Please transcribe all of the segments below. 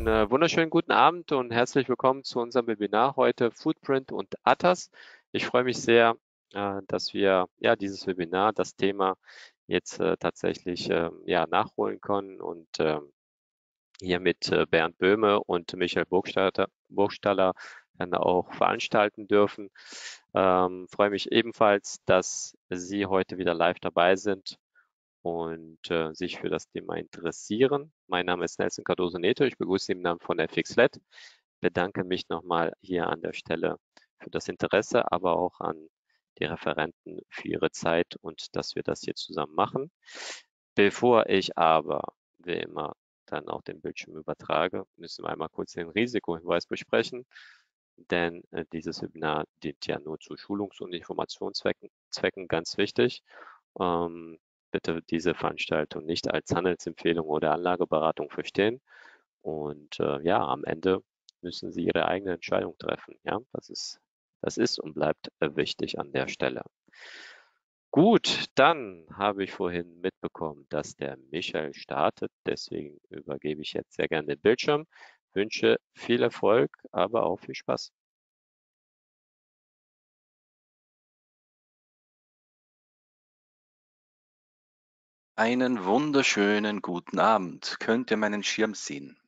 wunderschönen guten Abend und herzlich willkommen zu unserem Webinar heute Footprint und ATAS. Ich freue mich sehr, dass wir dieses Webinar, das Thema jetzt tatsächlich nachholen können und hier mit Bernd Böhme und Michael Burgstaller dann auch veranstalten dürfen. Freue mich ebenfalls, dass Sie heute wieder live dabei sind und sich für das Thema interessieren. Mein Name ist Nelson Cardoso Neto, ich begrüße Sie im Namen von FXLED, bedanke mich nochmal hier an der Stelle für das Interesse, aber auch an die Referenten für ihre Zeit und dass wir das hier zusammen machen. Bevor ich aber, wie immer, dann auch den Bildschirm übertrage, müssen wir einmal kurz den Risikohinweis besprechen, denn dieses Webinar dient ja nur zu Schulungs- und Informationszwecken, ganz wichtig. Bitte diese Veranstaltung nicht als Handelsempfehlung oder Anlageberatung verstehen. Und am Ende müssen Sie Ihre eigene Entscheidung treffen. Ja, das ist und bleibt wichtig an der Stelle. Gut, dann habe ich vorhin mitbekommen, dass der Michael startet. Deswegen übergebe ich jetzt sehr gerne den Bildschirm. Wünsche viel Erfolg, aber auch viel Spaß. Einen wunderschönen guten Abend. Könnt ihr meinen Schirm sehen?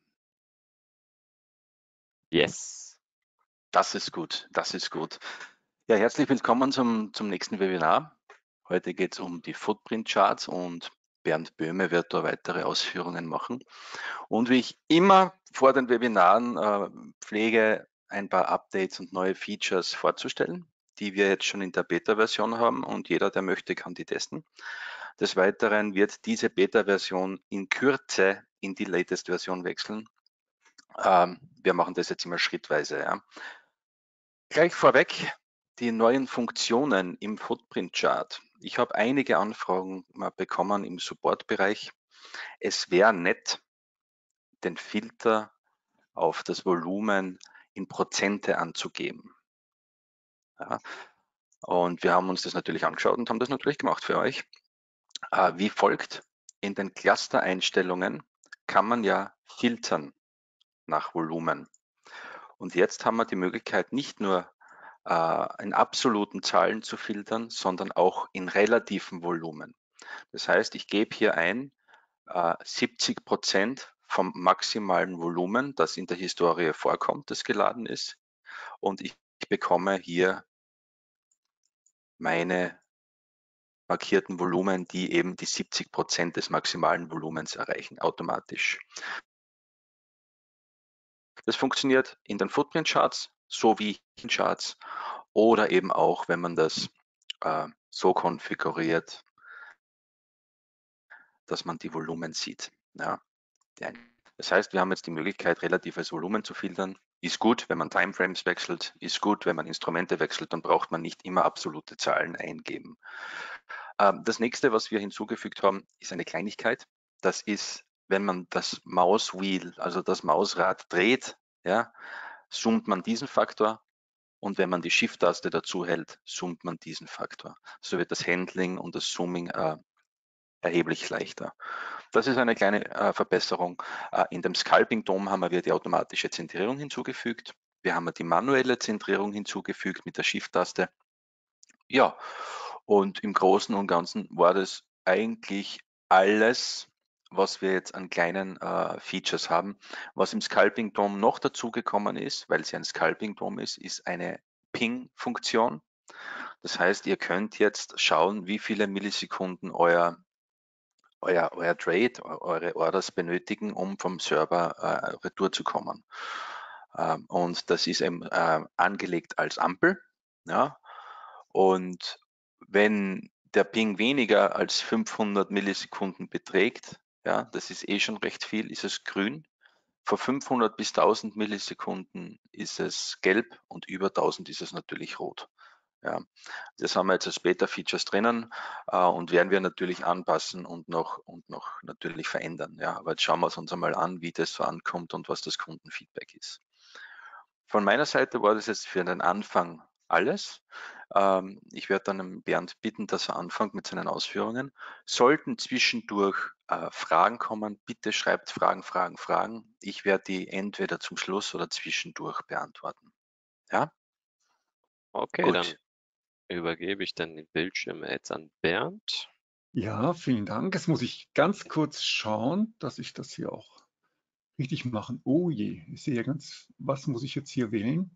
Yes. Das ist gut, das ist gut. Ja, herzlich willkommen zum nächsten Webinar. Heute geht es um die Footprint-Charts und Bernd Böhme wird da weitere Ausführungen machen. Und wie ich immer vor den Webinaren pflege, ein paar Updates und neue Features vorzustellen, die wir jetzt schon in der Beta-Version haben und jeder, der möchte, kann die testen. Des Weiteren wird diese Beta-Version in Kürze in die Latest-Version wechseln. Wir machen das jetzt immer schrittweise. Ja. Gleich vorweg die neuen Funktionen im Footprint-Chart. Ich habe einige Anfragen bekommen im Support-Bereich. Es wäre nett, den Filter auf das Volumen in Prozente anzugeben. Ja. Und wir haben uns das natürlich angeschaut und haben das natürlich gemacht für euch. Wie folgt: In den Cluster-Einstellungen kann man ja filtern nach Volumen. Und jetzt haben wir die Möglichkeit, nicht nur in absoluten Zahlen zu filtern, sondern auch in relativen Volumen. Das heißt, ich gebe hier ein 70% vom maximalen Volumen, das in der Historie vorkommt, das geladen ist, und ich bekomme hier meine markierten Volumen, die eben die 70% des maximalen Volumens erreichen, automatisch. Das funktioniert in den Footprint-Charts sowie in Charts oder eben auch, wenn man das so konfiguriert, dass man die Volumen sieht. Ja. Das heißt, wir haben jetzt die Möglichkeit, relatives Volumen zu filtern. Ist gut, wenn man Timeframes wechselt, ist gut, wenn man Instrumente wechselt, dann braucht man nicht immer absolute Zahlen eingeben. Das nächste, was wir hinzugefügt haben, ist eine Kleinigkeit. Das ist, wenn man das Mauswheel, also das Mausrad dreht, ja, zoomt man diesen Faktor, und wenn man die Shift-Taste dazu hält, zoomt man diesen Faktor. So wird das Handling und das Zooming erheblich leichter. Das ist eine kleine Verbesserung. In dem Scalping-DOM haben wir die automatische Zentrierung hinzugefügt. Wir haben die manuelle Zentrierung hinzugefügt mit der Shift-Taste. Ja, und im Großen und Ganzen war das eigentlich alles, was wir jetzt an kleinen Features haben. Was im Scalping DOM noch dazugekommen ist, weil es ja ein Scalping DOM ist, ist eine Ping-Funktion. Das heißt, ihr könnt jetzt schauen, wie viele Millisekunden euer Trade, eure Orders benötigen, um vom Server retour zu kommen. Und das ist eben angelegt als Ampel. Ja. Und wenn der Ping weniger als 500 Millisekunden beträgt, ja, das ist schon recht viel, ist es grün. Von 500 bis 1000 Millisekunden ist es gelb und über 1000 ist es natürlich rot. Ja, das haben wir jetzt als Beta-Features drinnen und werden wir natürlich anpassen und noch natürlich verändern. Ja, aber jetzt schauen wir uns einmal an, wie das so ankommt und was das Kundenfeedback ist. Von meiner Seite war das jetzt für den Anfang alles. Ich werde dann Bernd bitten, dass er anfängt mit seinen Ausführungen. Sollten zwischendurch Fragen kommen, bitte schreibt Fragen, Fragen, Fragen. Ich werde die entweder zum Schluss oder zwischendurch beantworten. Ja, Okay, dann gut. übergebe ich dann den Bildschirm jetzt an Bernd. Ja, vielen Dank. Jetzt muss ich ganz kurz schauen, dass ich das hier auch richtig machen. Oh je, ich sehe ja was muss ich jetzt hier wählen?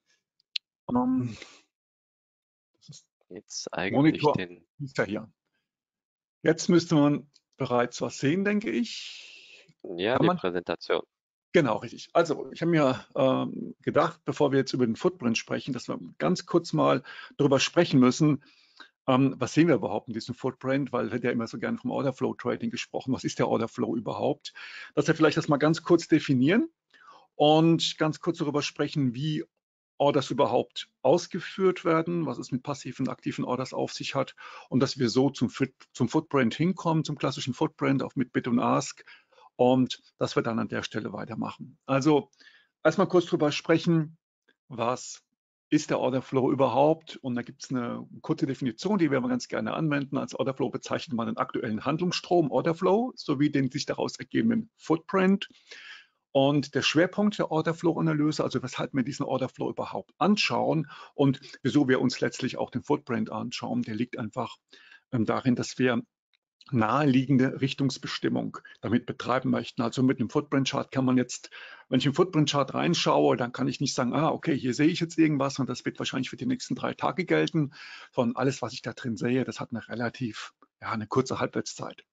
Das ist Jetzt eigentlich Monitor, den, ist ja hier. Jetzt müsste man bereits was sehen, denke ich. ja, Kann die man? Präsentation. Genau, richtig. Also, ich habe mir gedacht, bevor wir jetzt über den Footprint sprechen, dass wir ganz kurz mal darüber sprechen müssen, was sehen wir überhaupt in diesem Footprint, weil wird ja immer so gerne vom Order Flow Trading gesprochen. Was ist der Order Flow überhaupt? Dass wir vielleicht das mal ganz kurz definieren und ganz kurz darüber sprechen, wie Orders überhaupt ausgeführt werden, was es mit passiven und aktiven Orders auf sich hat und dass wir so zum Footprint hinkommen, zum klassischen Footprint, auch mit Bid und Ask und dass wir dann an der Stelle weitermachen. Also erstmal kurz darüber sprechen, was ist der Order Flow überhaupt? Und da gibt es eine kurze Definition, die wir ganz gerne anwenden. Als Order Flow bezeichnet man den aktuellen Handlungsstrom, Order Flow, sowie den sich daraus ergebenden Footprint. Und der Schwerpunkt der Order Flow Analyse, also weshalb wir diesen Order Flow überhaupt anschauen und wieso wir uns letztlich auch den Footprint anschauen, der liegt einfach darin, dass wir naheliegende Richtungsbestimmung damit betreiben möchten. Also mit einem Footprint-Chart kann man jetzt, wenn ich im Footprint-Chart reinschaue, dann kann ich nicht sagen, okay, hier sehe ich jetzt irgendwas und das wird wahrscheinlich für die nächsten 3 Tage gelten, sondern alles, was ich da drin sehe, das hat eine relativ, eine kurze Halbwertszeit.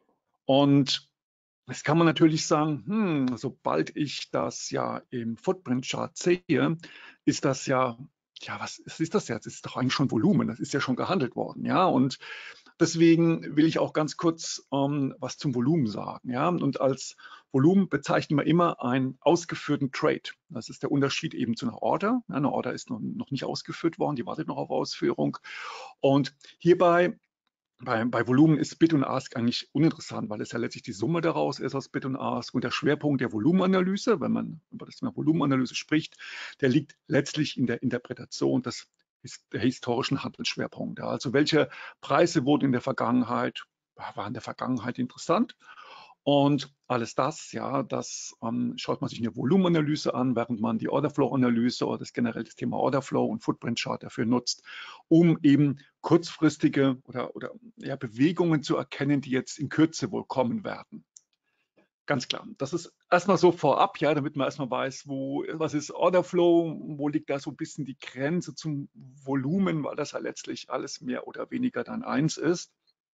Und jetzt kann man natürlich sagen, sobald ich das ja im Footprint-Chart sehe, ist das ja, was ist das jetzt? Das ist doch eigentlich schon Volumen, das ist ja schon gehandelt worden, ja. Und deswegen will ich auch ganz kurz was zum Volumen sagen, ja. Und als Volumen bezeichnen wir immer einen ausgeführten Trade. Das ist der Unterschied eben zu einer Order. Ja, eine Order ist noch nicht ausgeführt worden, die wartet noch auf Ausführung. Und hierbei bei Volumen ist Bid und Ask eigentlich uninteressant, weil es ja letztlich die Summe daraus ist aus Bid und Ask. Und der Schwerpunkt der Volumenanalyse, wenn man über das Thema Volumenanalyse spricht, der liegt letztlich in der Interpretation der historischen Handelsschwerpunkte. Also welche Preise wurden in der Vergangenheit, waren in der Vergangenheit interessant? Und alles das, ja, das schaut man sich in der Volumenanalyse an, während man die Orderflow-Analyse oder generell das Thema Orderflow und Footprint-Chart dafür nutzt, um eben kurzfristige oder ja, Bewegungen zu erkennen, die jetzt in Kürze wohl kommen werden. Ganz klar. Das ist erstmal so vorab, ja, damit man erstmal weiß, was ist Orderflow, wo liegt da so ein bisschen die Grenze zum Volumen, weil das ja letztlich alles mehr oder weniger dann eins ist.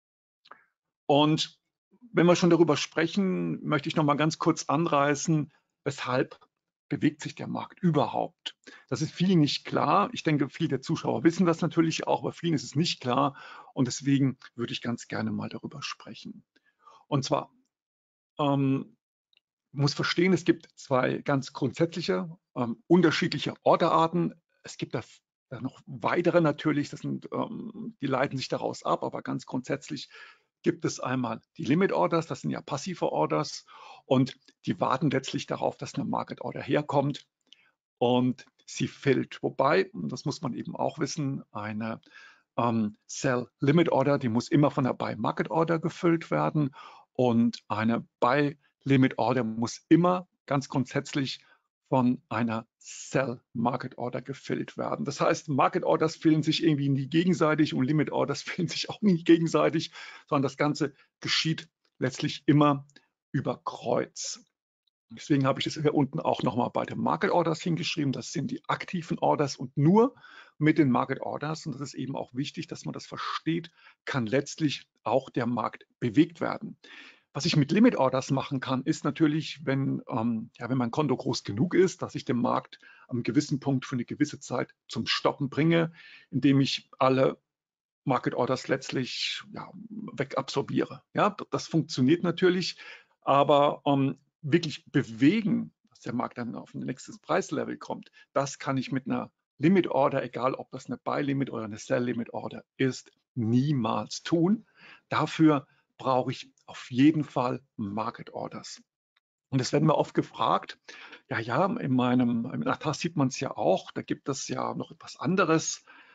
Und wenn wir schon darüber sprechen, möchte ich noch mal ganz kurz anreißen, weshalb bewegt sich der Markt überhaupt? Das ist vielen nicht klar. Ich denke, viele der Zuschauer wissen das natürlich auch, aber vielen ist es nicht klar. Und deswegen würde ich ganz gerne mal darüber sprechen. Und zwar muss verstehen, es gibt zwei ganz grundsätzliche, unterschiedliche Orderarten. Es gibt da noch weitere natürlich, die leiten sich daraus ab, aber ganz grundsätzlich gibt es einmal die Limit Orders, das sind ja passive Orders und die warten letztlich darauf, dass eine Market Order herkommt und sie fällt. Wobei, und das muss man eben auch wissen, eine Sell Limit Order, die muss immer von der Buy Market Order gefüllt werden und eine Buy Limit Order muss immer ganz grundsätzlich von einer Sell Market Order gefüllt werden. Das heißt, Market Orders füllen sich irgendwie nie gegenseitig und Limit Orders füllen sich auch nie gegenseitig, sondern das Ganze geschieht letztlich immer über Kreuz. Deswegen habe ich das hier unten auch nochmal bei den Market Orders hingeschrieben. Das sind die aktiven Orders und nur mit den Market Orders, und das ist eben auch wichtig, dass man das versteht, kann letztlich auch der Markt bewegt werden. Was ich mit Limit Orders machen kann, ist natürlich, wenn mein Konto groß genug ist, dass ich den Markt am gewissen Punkt für eine gewisse Zeit zum Stoppen bringe, indem ich alle Market Orders letztlich wegabsorbiere. Ja, das funktioniert natürlich, aber wirklich bewegen, dass der Markt dann auf ein nächstes Preislevel kommt, das kann ich mit einer Limit Order, egal ob das eine Buy Limit oder eine Sell Limit Order ist, niemals tun. Dafür brauche ich auf jeden Fall Market Orders. Und das werden wir oft gefragt. Ja, im Atlas sieht man es ja auch, da gibt es ja noch etwas anderes.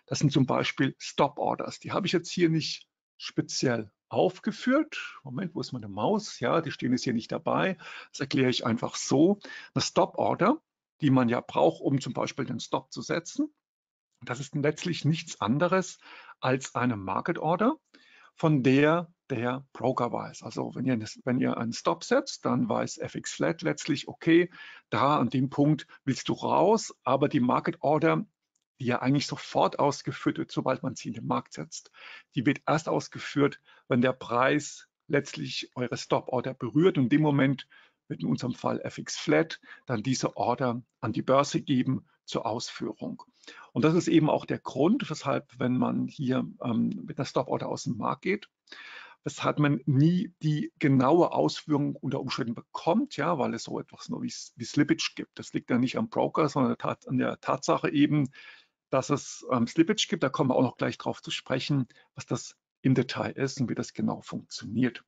Das sind zum Beispiel Stop Orders. Die habe ich jetzt hier nicht speziell aufgeführt. Moment, wo ist meine Maus? Ja, die stehen jetzt hier nicht dabei. Das erkläre ich einfach so. Eine Stop Order, die man ja braucht, um zum Beispiel den Stop zu setzen. Das ist letztlich nichts anderes als eine Market Order, von der der Broker weiß. Also wenn ihr einen Stop setzt, dann weiß FX Flat letztlich, okay, da an dem Punkt willst du raus, aber die Market Order, die ja eigentlich sofort ausgeführt wird, sobald man sie in den Markt setzt, die wird erst ausgeführt, wenn der Preis letztlich eure Stop Order berührt, und in dem Moment wird in unserem Fall FX Flat dann diese Order an die Börse geben zur Ausführung. Und das ist eben auch der Grund, weshalb, wenn man hier mit einer Stop-Order aus dem Markt geht, weshalb man nie die genaue Ausführung unter Umständen bekommt, ja, weil es so etwas nur wie Slippage gibt. Das liegt ja nicht am Broker, sondern an der Tatsache eben, dass es Slippage gibt. Da kommen wir auch noch gleich drauf zu sprechen, was das im Detail ist und wie das genau funktioniert.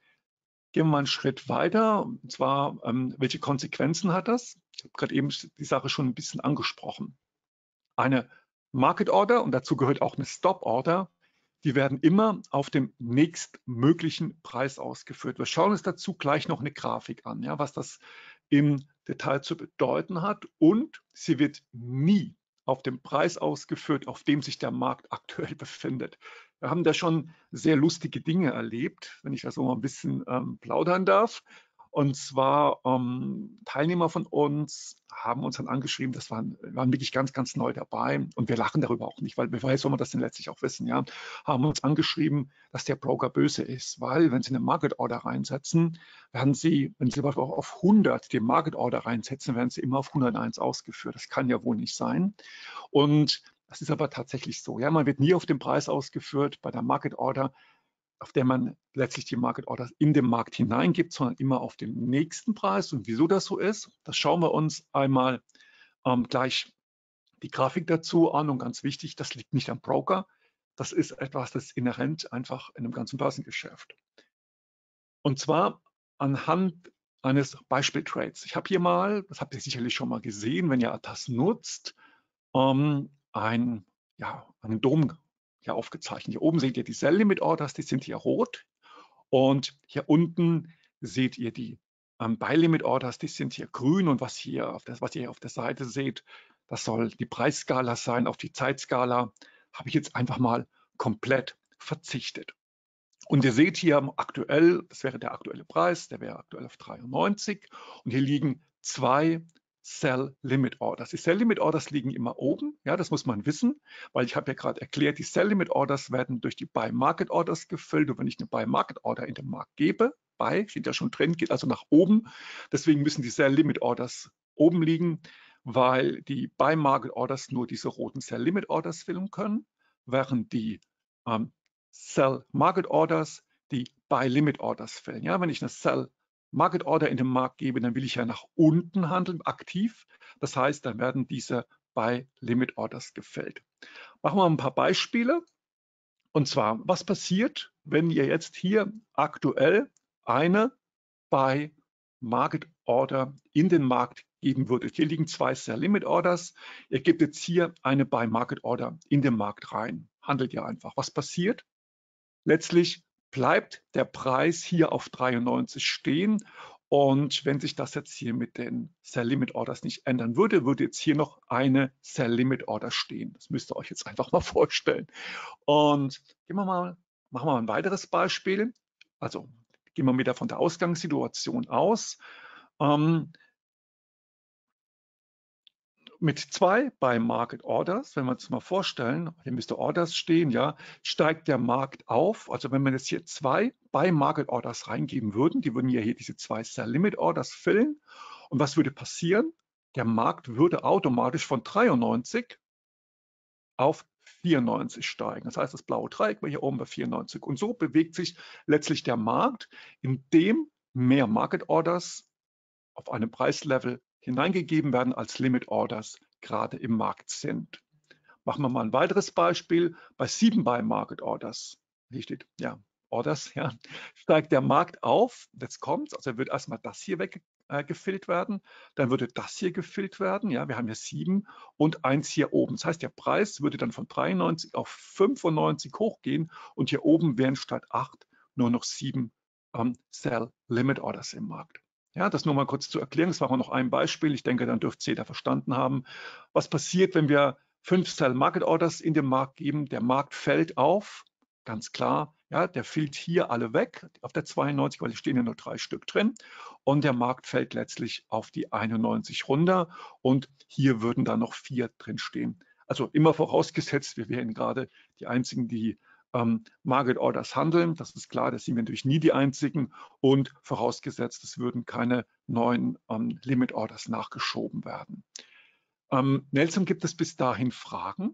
Gehen wir mal einen Schritt weiter, und zwar, welche Konsequenzen hat das? Ich habe gerade eben die Sache schon ein bisschen angesprochen. Eine Market Order, und dazu gehört auch eine Stop Order, die werden immer auf dem nächstmöglichen Preis ausgeführt. Wir schauen uns dazu gleich noch eine Grafik an, ja, was das im Detail zu bedeuten hat, und sie wird nie auf dem Preis ausgeführt, auf dem sich der Markt aktuell befindet. Wir haben da schon sehr lustige Dinge erlebt, wenn ich das so mal ein bisschen plaudern darf. Und zwar Teilnehmer von uns haben uns dann angeschrieben, waren wirklich ganz, ganz neu dabei, und wir lachen darüber auch nicht, weil wer soll man das denn letztlich auch wissen, ja, haben uns angeschrieben, dass der Broker böse ist, weil wenn sie eine Market Order reinsetzen, werden sie, wenn sie aber auf 100 die Market Order reinsetzen, werden sie immer auf 101 ausgeführt. Das kann ja wohl nicht sein. Und das ist aber tatsächlich so. Ja, man wird nie auf den Preis ausgeführt bei der Market Order, auf der man letztlich die Market Orders in den Markt hineingibt, sondern immer auf den nächsten Preis. Und wieso das so ist, das schauen wir uns einmal gleich die Grafik dazu an. Und ganz wichtig, das liegt nicht am Broker. Das ist etwas, das ist inhärent einfach in einem ganzen Börsengeschäft. Und zwar anhand eines Beispieltrades. Ich habe hier mal, das habt ihr sicherlich schon mal gesehen, wenn ihr ATAS nutzt, einen Dom hier aufgezeichnet. Hier oben seht ihr die Sell Limit Orders, die sind hier rot. Und hier unten seht ihr die Buy Limit Orders, die sind hier grün. Und was ihr auf der Seite seht, das soll die Preisskala sein. Auf die Zeitskala habe ich jetzt einfach mal komplett verzichtet. Und ihr seht hier aktuell, das wäre der aktuelle Preis, der wäre aktuell auf 93. Und hier liegen zwei Sell Limit Orders. Die Sell Limit Orders liegen immer oben, ja, das muss man wissen, weil ich habe ja gerade erklärt, die Sell Limit Orders werden durch die Buy Market Orders gefüllt, und wenn ich eine Buy Market Order in den Markt gebe, Buy steht ja schon drin, geht also nach oben, deswegen müssen die Sell Limit Orders oben liegen, weil die Buy Market Orders nur diese roten Sell Limit Orders füllen können, während die Sell Market Orders die Buy Limit Orders füllen. Ja, wenn ich eine Sell Market Order in den Markt gebe, dann will ich ja nach unten handeln, aktiv. Das heißt, dann werden diese Buy Limit Orders gefällt. Machen wir ein paar Beispiele. Und zwar, was passiert, wenn ihr jetzt hier aktuell eine Buy Market Order in den Markt geben würdet? Hier liegen zwei Sell Limit Orders. Ihr gebt jetzt hier eine Buy Market Order in den Markt rein. Handelt ihr einfach. Was passiert? Letztlich bleibt der Preis hier auf 93 stehen, und wenn sich das jetzt hier mit den Sell Limit Orders nicht ändern würde, würde jetzt hier noch eine Sell Limit Order stehen. Das müsst ihr euch jetzt einfach mal vorstellen. Und machen wir mal ein weiteres Beispiel. Also gehen wir wieder von der Ausgangssituation aus. Mit zwei Buy Market Orders, wenn wir uns mal vorstellen, hier müsste Orders stehen, ja, steigt der Markt auf. Also wenn wir jetzt hier zwei Buy Market Orders reingeben würden, die würden ja hier diese zwei Sell Limit Orders füllen. Und was würde passieren? Der Markt würde automatisch von 93 auf 94 steigen. Das heißt, das blaue Dreieck war hier oben bei 94. Und so bewegt sich letztlich der Markt, indem mehr Market Orders auf einem Preislevel hineingegeben werden als Limit Orders gerade im Markt sind. Machen wir mal ein weiteres Beispiel. Bei 7 Buy Market Orders, hier steht ja Orders, ja, steigt der Markt auf. Jetzt kommt es, also wird erstmal das hier gefüllt werden. Dann würde das hier gefüllt werden. Ja, wir haben hier 7 und 1 hier oben. Das heißt, der Preis würde dann von 93 auf 95 hochgehen und hier oben wären statt 8 nur noch 7 Sell Limit Orders im Markt. Ja, das nur mal kurz zu erklären. Das war auch noch ein Beispiel. Ich denke, dann dürfte es jeder verstanden haben. Was passiert, wenn wir 5 Sell Market Orders in den Markt geben? Der Markt fällt auf, ganz klar. Ja, der fällt hier alle weg auf der 92, weil hier stehen ja nur 3 Stück drin. Und der Markt fällt letztlich auf die 91 runter. Und hier würden dann noch 4 drin stehen. Also immer vorausgesetzt, wir wären gerade die Einzigen, die Market Orders handeln. Das ist klar, das sind wir natürlich nie die Einzigen. Und vorausgesetzt, es würden keine neuen Limit Orders nachgeschoben werden. Nelson, gibt es bis dahin Fragen?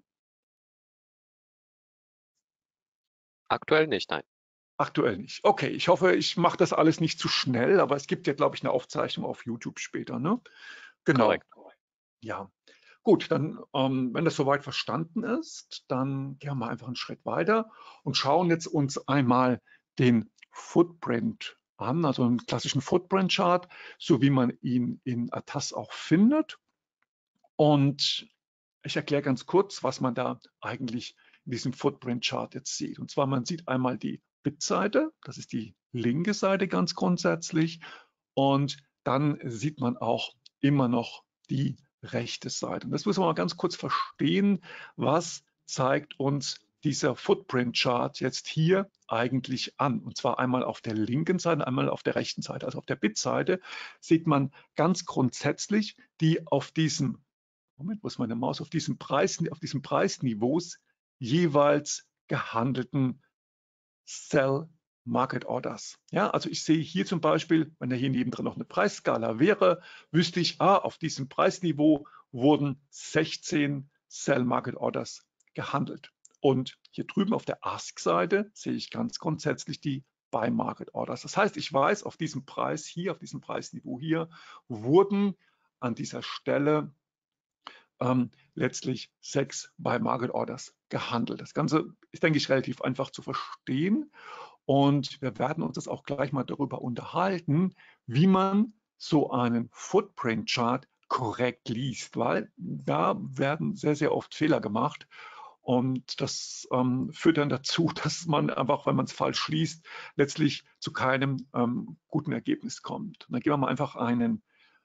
Aktuell nicht, nein. Aktuell nicht. Okay, ich hoffe, ich mache das alles nicht zu schnell, aber es gibt ja, glaube ich, eine Aufzeichnung auf YouTube später, ne? Genau. Korrekt. Ja. Gut, dann, wenn das soweit verstanden ist, dann gehen wir einfach einen Schritt weiter und schauen jetzt uns einmal den Footprint an, also einen klassischen Footprint-Chart, so wie man ihn in ATAS auch findet. Und ich erkläre ganz kurz, was man da eigentlich in diesem Footprint-Chart jetzt sieht. Und zwar, man sieht einmal die Bit-Seite, das ist die linke Seite ganz grundsätzlich. Und dann sieht man auch immer noch die rechte Seite. Und das müssen wir mal ganz kurz verstehen, was zeigt uns dieser Footprint-Chart jetzt hier eigentlich an. Und zwar einmal auf der linken Seite, einmal auf der rechten Seite. Also auf der Bit-Seite sieht man ganz grundsätzlich die auf diesem, Moment, wo ist meine Maus, auf diesem Preisniveaus jeweils gehandelten Sell Market Orders. Ja, also ich sehe hier zum Beispiel, wenn da hier nebendrin noch eine Preisskala wäre, wüsste ich, auf diesem Preisniveau wurden 16 Sell Market Orders gehandelt. Und hier drüben auf der Ask-Seite sehe ich ganz grundsätzlich die Buy Market Orders. Das heißt, ich weiß, auf diesem Preis hier, auf diesem Preisniveau hier, wurden an dieser Stelle letztlich 6 Buy Market Orders gehandelt. Das Ganze ist, denke ich, relativ einfach zu verstehen. Und wir werden uns das auch gleich mal darüber unterhalten, wie man so einen Footprint-Chart korrekt liest, weil da werden sehr, sehr oft Fehler gemacht. Und das führt dann dazu, dass man einfach, wenn man es falsch liest, letztlich zu keinem guten Ergebnis kommt. Und dann gehen wir mal einfach eine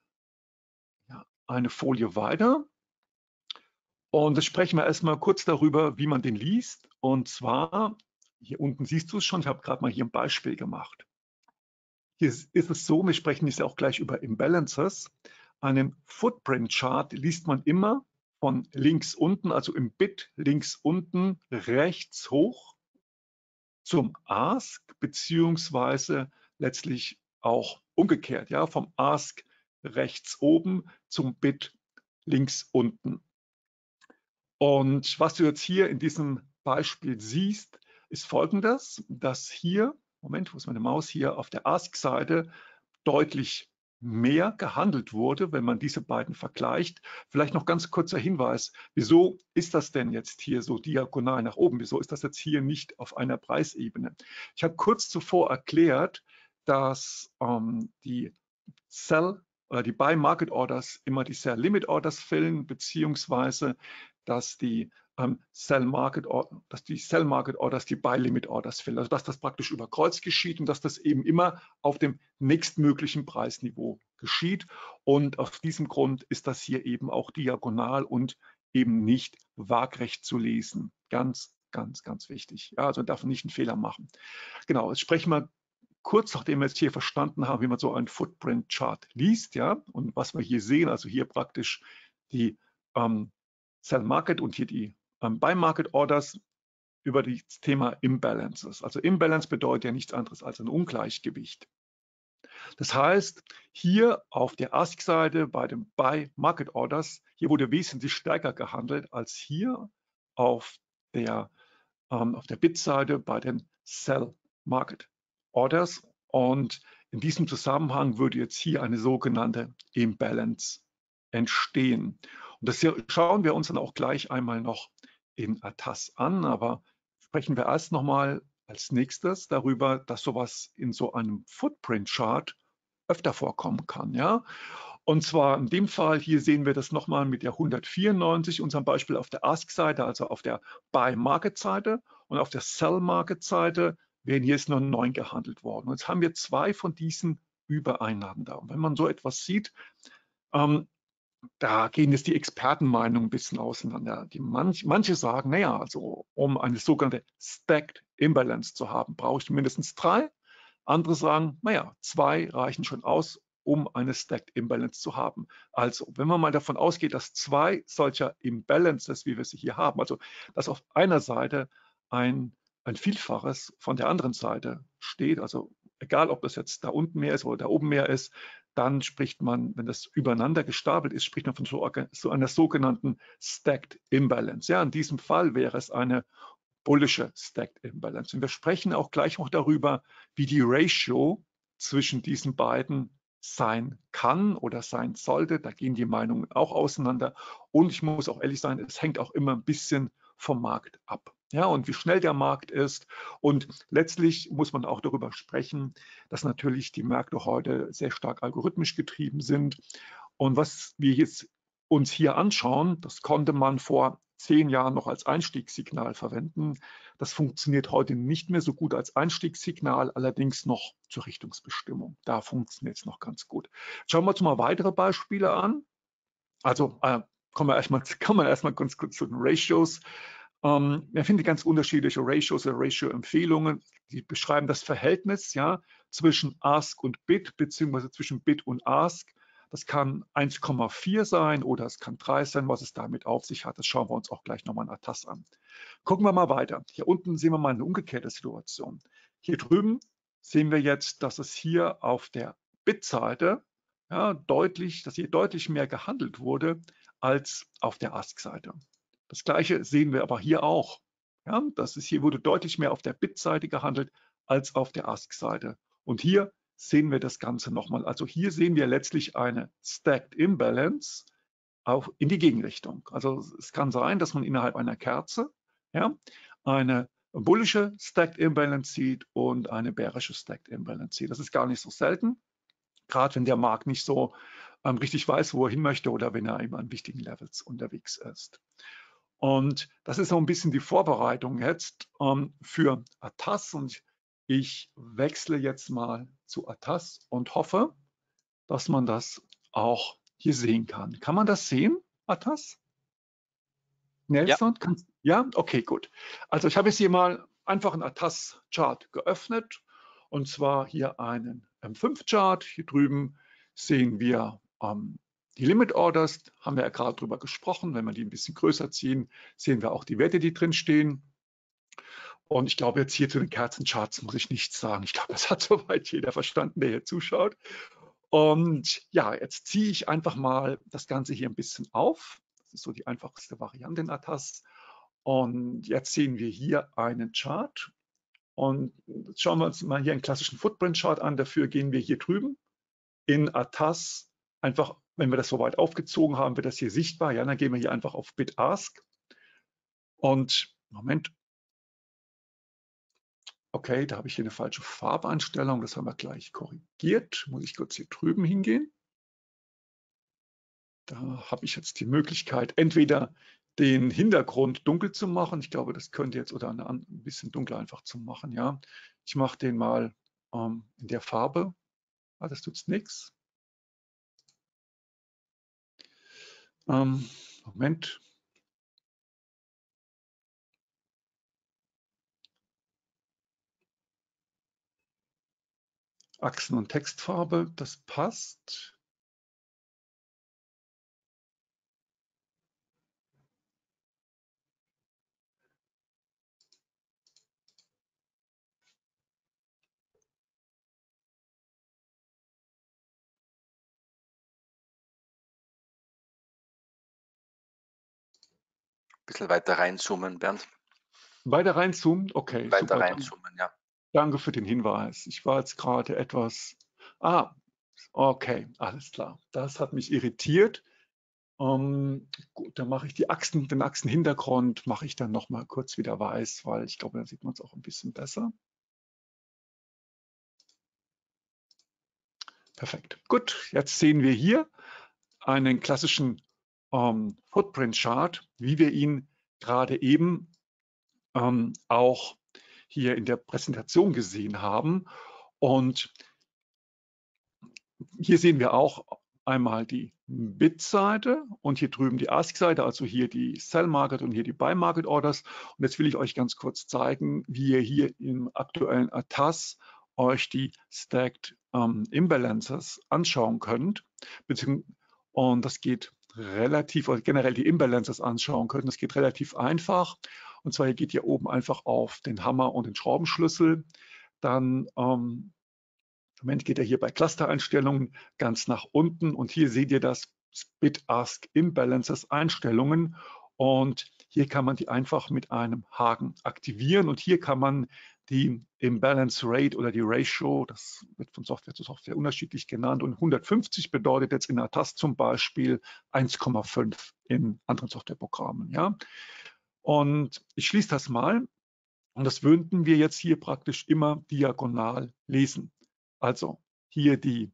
Folie weiter. Und jetzt sprechen wir erstmal kurz darüber, wie man den liest. Und zwar, hier unten siehst du es schon, ich habe gerade mal hier ein Beispiel gemacht. Hier ist es so, wir sprechen jetzt auch gleich über Imbalances. Einen Footprint-Chart liest man immer von links unten, also im Bit links unten, rechts hoch zum Ask, beziehungsweise letztlich auch umgekehrt, ja, vom Ask rechts oben zum Bit links unten. Und was du jetzt hier in diesem Beispiel siehst, ist Folgendes, dass hier, Moment, wo ist meine Maus, hier auf der Ask-Seite deutlich mehr gehandelt wurde, wenn man diese beiden vergleicht. Vielleicht noch ganz kurzer Hinweis, wieso ist das denn jetzt hier so diagonal nach oben? Wieso ist das jetzt hier nicht auf einer Preisebene? Ich habe kurz zuvor erklärt, dass die Buy Market Orders immer die Sell Limit Orders füllen, beziehungsweise dass die Sell Market Orders die Buy Limit Orders füllen. Also dass das praktisch über Kreuz geschieht und dass das eben immer auf dem nächstmöglichen Preisniveau geschieht. Und aus diesem Grund ist das hier eben auch diagonal und eben nicht waagrecht zu lesen. Ganz, ganz, ganz wichtig. Ja, also darf man nicht einen Fehler machen. Genau, jetzt sprechen wir kurz, nachdem wir jetzt hier verstanden haben, wie man so einen Footprint-Chart liest, ja, und was wir hier sehen, also hier praktisch die Sell Market und hier die Buy Market Orders über das Thema Imbalances. Also Imbalance bedeutet ja nichts anderes als ein Ungleichgewicht. Das heißt, hier auf der Ask-Seite bei den Buy Market Orders, hier wurde wesentlich stärker gehandelt als hier auf der Bit-Seite bei den Sell Market Orders. Und in diesem Zusammenhang würde jetzt hier eine sogenannte Imbalance entstehen. Und das hier schauen wir uns dann auch gleich einmal noch in ATAS an, aber sprechen wir erst nochmal als nächstes darüber, dass sowas in so einem Footprint-Chart öfter vorkommen kann. Ja? Und zwar in dem Fall, hier sehen wir das nochmal mit der 194, unserem Beispiel auf der Ask-Seite, also auf der Buy-Market-Seite, und auf der Sell-Market-Seite werden hier jetzt nur 9 gehandelt worden. Und jetzt haben wir 2 von diesen übereinander. Und wenn man so etwas sieht, da gehen jetzt die Expertenmeinungen ein bisschen auseinander. Manche sagen, naja, also um eine sogenannte Stacked Imbalance zu haben, brauche ich mindestens 3. Andere sagen, naja, 2 reichen schon aus, um eine Stacked Imbalance zu haben. Also, wenn man mal davon ausgeht, dass 2 solcher Imbalances, wie wir sie hier haben, also dass auf einer Seite ein Vielfaches von der anderen Seite steht, also egal, ob das jetzt da unten mehr ist oder da oben mehr ist, dann spricht man, wenn das übereinander gestapelt ist, spricht man von so einer sogenannten Stacked Imbalance. Ja, in diesem Fall wäre es eine bullische Stacked Imbalance. Und wir sprechen auch gleich noch darüber, wie die Ratio zwischen diesen beiden sein kann oder sein sollte. Da gehen die Meinungen auch auseinander. Und ich muss auch ehrlich sein, es hängt auch immer ein bisschen vom Markt ab. Ja, und wie schnell der Markt ist. Und letztlich muss man auch darüber sprechen, dass natürlich die Märkte heute sehr stark algorithmisch getrieben sind. Und was wir jetzt uns hier anschauen, das konnte man vor 10 Jahren noch als Einstiegssignal verwenden. Das funktioniert heute nicht mehr so gut als Einstiegssignal, allerdings noch zur Richtungsbestimmung. Da funktioniert es noch ganz gut. Schauen wir uns mal weitere Beispiele an. Also kommen wir erstmal ganz kurz zu den Ratios. Wir finden ganz unterschiedliche Ratios oder Ratio-Empfehlungen. Die beschreiben das Verhältnis, ja, zwischen Ask und Bid, beziehungsweise zwischen Bid und Ask. Das kann 1,4 sein oder es kann 3 sein, was es damit auf sich hat. Das schauen wir uns auch gleich nochmal in ATAS an. Gucken wir mal weiter. Hier unten sehen wir mal eine umgekehrte Situation. Hier drüben sehen wir jetzt, dass es hier auf der Bid-Seite dass hier deutlich mehr gehandelt wurde als auf der Ask-Seite. Das Gleiche sehen wir aber hier auch. Ja, hier wurde deutlich mehr auf der Bid-Seite gehandelt als auf der Ask-Seite. Und hier sehen wir das Ganze nochmal. Also hier sehen wir letztlich eine Stacked Imbalance auch in die Gegenrichtung. Also es kann sein, dass man innerhalb einer Kerze eine bullische Stacked Imbalance sieht und eine bärische Stacked Imbalance sieht. Das ist gar nicht so selten, gerade wenn der Markt nicht so richtig weiß, wo er hin möchte oder wenn er eben an wichtigen Levels unterwegs ist. Und das ist so ein bisschen die Vorbereitung jetzt für ATAS. Und ich wechsle jetzt mal zu ATAS und hoffe, dass man das auch hier sehen kann. Kann man das sehen, ATAS? Nelson? Ja, okay, gut. Also ich habe jetzt hier mal einfach einen ATAS-Chart geöffnet und zwar hier einen M5-Chart. Hier drüben sehen wir die Limit Orders, haben wir ja gerade drüber gesprochen. Wenn wir die ein bisschen größer ziehen, sehen wir auch die Werte, die drin stehen. Und ich glaube, jetzt hier zu den Kerzencharts muss ich nichts sagen. Ich glaube, das hat soweit jeder verstanden, der hier zuschaut. Und ja, jetzt ziehe ich einfach mal das Ganze hier ein bisschen auf. Das ist so die einfachste Variante in ATAS. Und jetzt sehen wir hier einen Chart. Und jetzt schauen wir uns mal hier einen klassischen Footprint-Chart an. Dafür gehen wir hier drüben in ATAS. Einfach, wenn wir das so weit aufgezogen haben, wird das hier sichtbar. Ja, dann gehen wir hier einfach auf Bid-Ask. Und Moment. Okay, da habe ich hier eine falsche Farbeinstellung. Das haben wir gleich korrigiert. Muss ich kurz hier drüben hingehen. Da habe ich jetzt die Möglichkeit, entweder den Hintergrund dunkel zu machen. Ich glaube, das könnte jetzt, oder ein bisschen dunkler einfach zu machen. Ja, ich mache den mal in der Farbe. Das tut nichts. Moment. Achsen- und Textfarbe, das passt. Ein bisschen weiter reinzoomen, Bernd. Weiter reinzoomen? Okay, weiter super. Reinzoomen, ja. Danke für den Hinweis. Ich war jetzt gerade etwas... okay, alles klar. Das hat mich irritiert. Gut, dann mache ich den Achsenhintergrund mache ich dann noch mal kurz wieder weiß, weil ich glaube, dann sieht man es auch ein bisschen besser. Perfekt. Gut, jetzt sehen wir hier einen klassischen Footprint-Chart, wie wir ihn gerade eben auch hier in der Präsentation gesehen haben. Und hier sehen wir auch einmal die Bid-Seite und hier drüben die Ask-Seite, also hier die Sell-Market und hier die Buy-Market-Orders. Und jetzt will ich euch ganz kurz zeigen, wie ihr hier im aktuellen ATAS euch die Stacked Imbalances anschauen könnt. Und das geht relativ, oder generell die Imbalances anschauen könnt. Das geht relativ einfach. Und zwar, ihr geht hier oben einfach auf den Hammer und den Schraubenschlüssel. Dann Moment geht er hier bei Cluster-Einstellungen ganz nach unten und hier seht ihr das Bid-Ask-Imbalances Einstellungen und hier kann man die einfach mit einem Haken aktivieren und hier kann man die Imbalance Rate oder die Ratio, das wird von Software zu Software unterschiedlich genannt und 150 bedeutet jetzt in ATAS zum Beispiel 1,5 in anderen Softwareprogrammen. Ja? Und ich schließe das mal und das würden wir jetzt hier praktisch immer diagonal lesen. Also hier die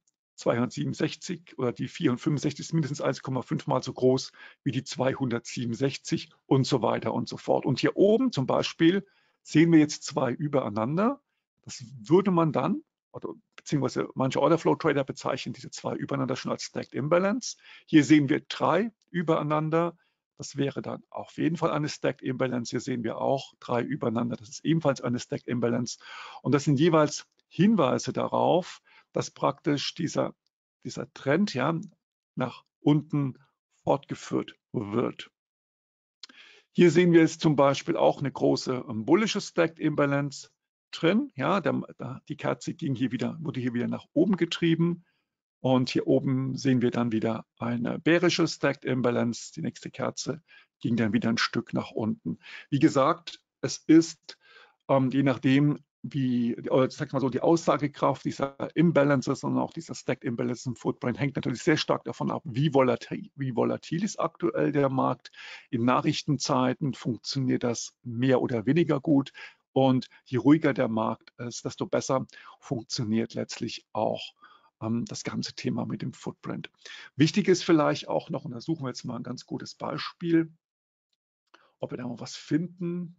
267 oder die 465 ist mindestens 1,5 mal so groß wie die 267 und so weiter und so fort. Und hier oben zum Beispiel sehen wir jetzt zwei übereinander. Das würde man dann, oder beziehungsweise manche Orderflow-Trader bezeichnen diese zwei übereinander schon als Stacked Imbalance. Hier sehen wir drei übereinander. Das wäre dann auf jeden Fall eine Stacked Imbalance. Hier sehen wir auch drei übereinander. Das ist ebenfalls eine Stacked Imbalance. Und das sind jeweils Hinweise darauf, dass praktisch dieser Trend ja nach unten fortgeführt wird. Hier sehen wir jetzt zum Beispiel auch eine große bullische Stacked Imbalance drin. Ja, die Kerze wurde hier wieder nach oben getrieben. Und hier oben sehen wir dann wieder eine bärische Stacked Imbalance. Die nächste Kerze ging dann wieder ein Stück nach unten. Wie gesagt, es ist je nachdem, sag mal so, die Aussagekraft dieser Imbalances und auch dieser Stacked Imbalance im Footprint hängt natürlich sehr stark davon ab, wie volatil ist aktuell der Markt. In Nachrichtenzeiten funktioniert das mehr oder weniger gut. Und je ruhiger der Markt ist, desto besser funktioniert letztlich auch das ganze Thema mit dem Footprint. Wichtig ist vielleicht auch noch, und da suchen wir jetzt mal ein ganz gutes Beispiel, ob wir da mal was finden.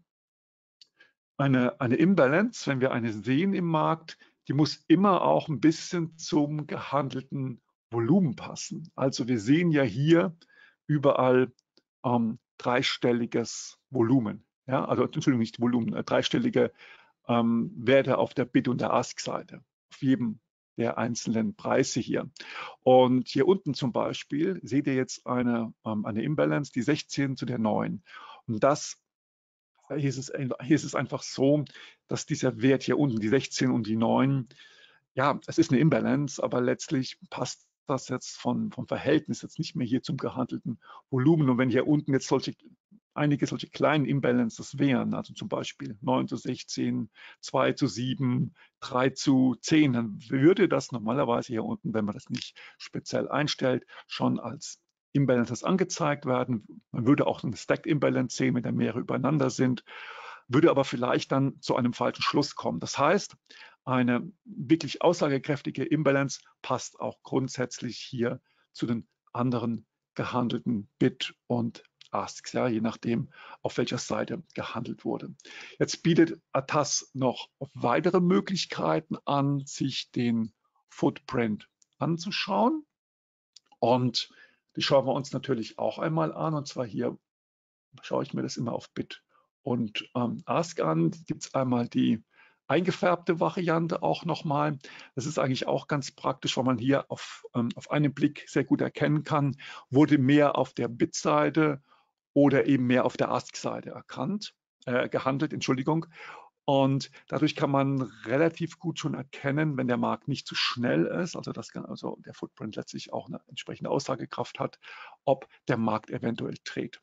Eine Imbalance, wenn wir eine sehen im Markt, die muss immer auch ein bisschen zum gehandelten Volumen passen. Also wir sehen ja hier überall dreistelliges Volumen. Ja, also Entschuldigung, nicht Volumen, dreistellige Werte auf der Bid- und der Ask-Seite, auf jedem der einzelnen Preise hier. Und hier unten zum Beispiel seht ihr jetzt eine Imbalance, die 16 zu der 9. Und hier ist es einfach so, dass dieser Wert hier unten, die 16 und die 9, ja, es ist eine Imbalance, aber letztlich passt das jetzt vom Verhältnis jetzt nicht mehr hier zum gehandelten Volumen. Und wenn hier unten jetzt einige solche kleinen Imbalances wären, also zum Beispiel 9 zu 16, 2 zu 7, 3 zu 10, dann würde das normalerweise hier unten, wenn man das nicht speziell einstellt, schon als Imbalances angezeigt werden. Man würde auch eine Stacked Imbalance sehen, wenn da mehrere übereinander sind, würde aber vielleicht dann zu einem falschen Schluss kommen. Das heißt, eine wirklich aussagekräftige Imbalance passt auch grundsätzlich hier zu den anderen gehandelten Bid- und Asks, ja, je nachdem, auf welcher Seite gehandelt wurde. Jetzt bietet ATAS noch weitere Möglichkeiten an, sich den Footprint anzuschauen. Und die schauen wir uns natürlich auch einmal an. Und zwar hier schaue ich mir das immer auf Bid und Ask an. Gibt es einmal die eingefärbte Variante auch nochmal. Das ist eigentlich auch ganz praktisch, weil man hier auf einen Blick sehr gut erkennen kann, wurde mehr auf der Bid-Seite oder eben mehr auf der Ask-Seite gehandelt, Entschuldigung. Und dadurch kann man relativ gut schon erkennen, wenn der Markt nicht zu schnell ist, also der Footprint letztlich auch eine entsprechende Aussagekraft hat, ob der Markt eventuell dreht.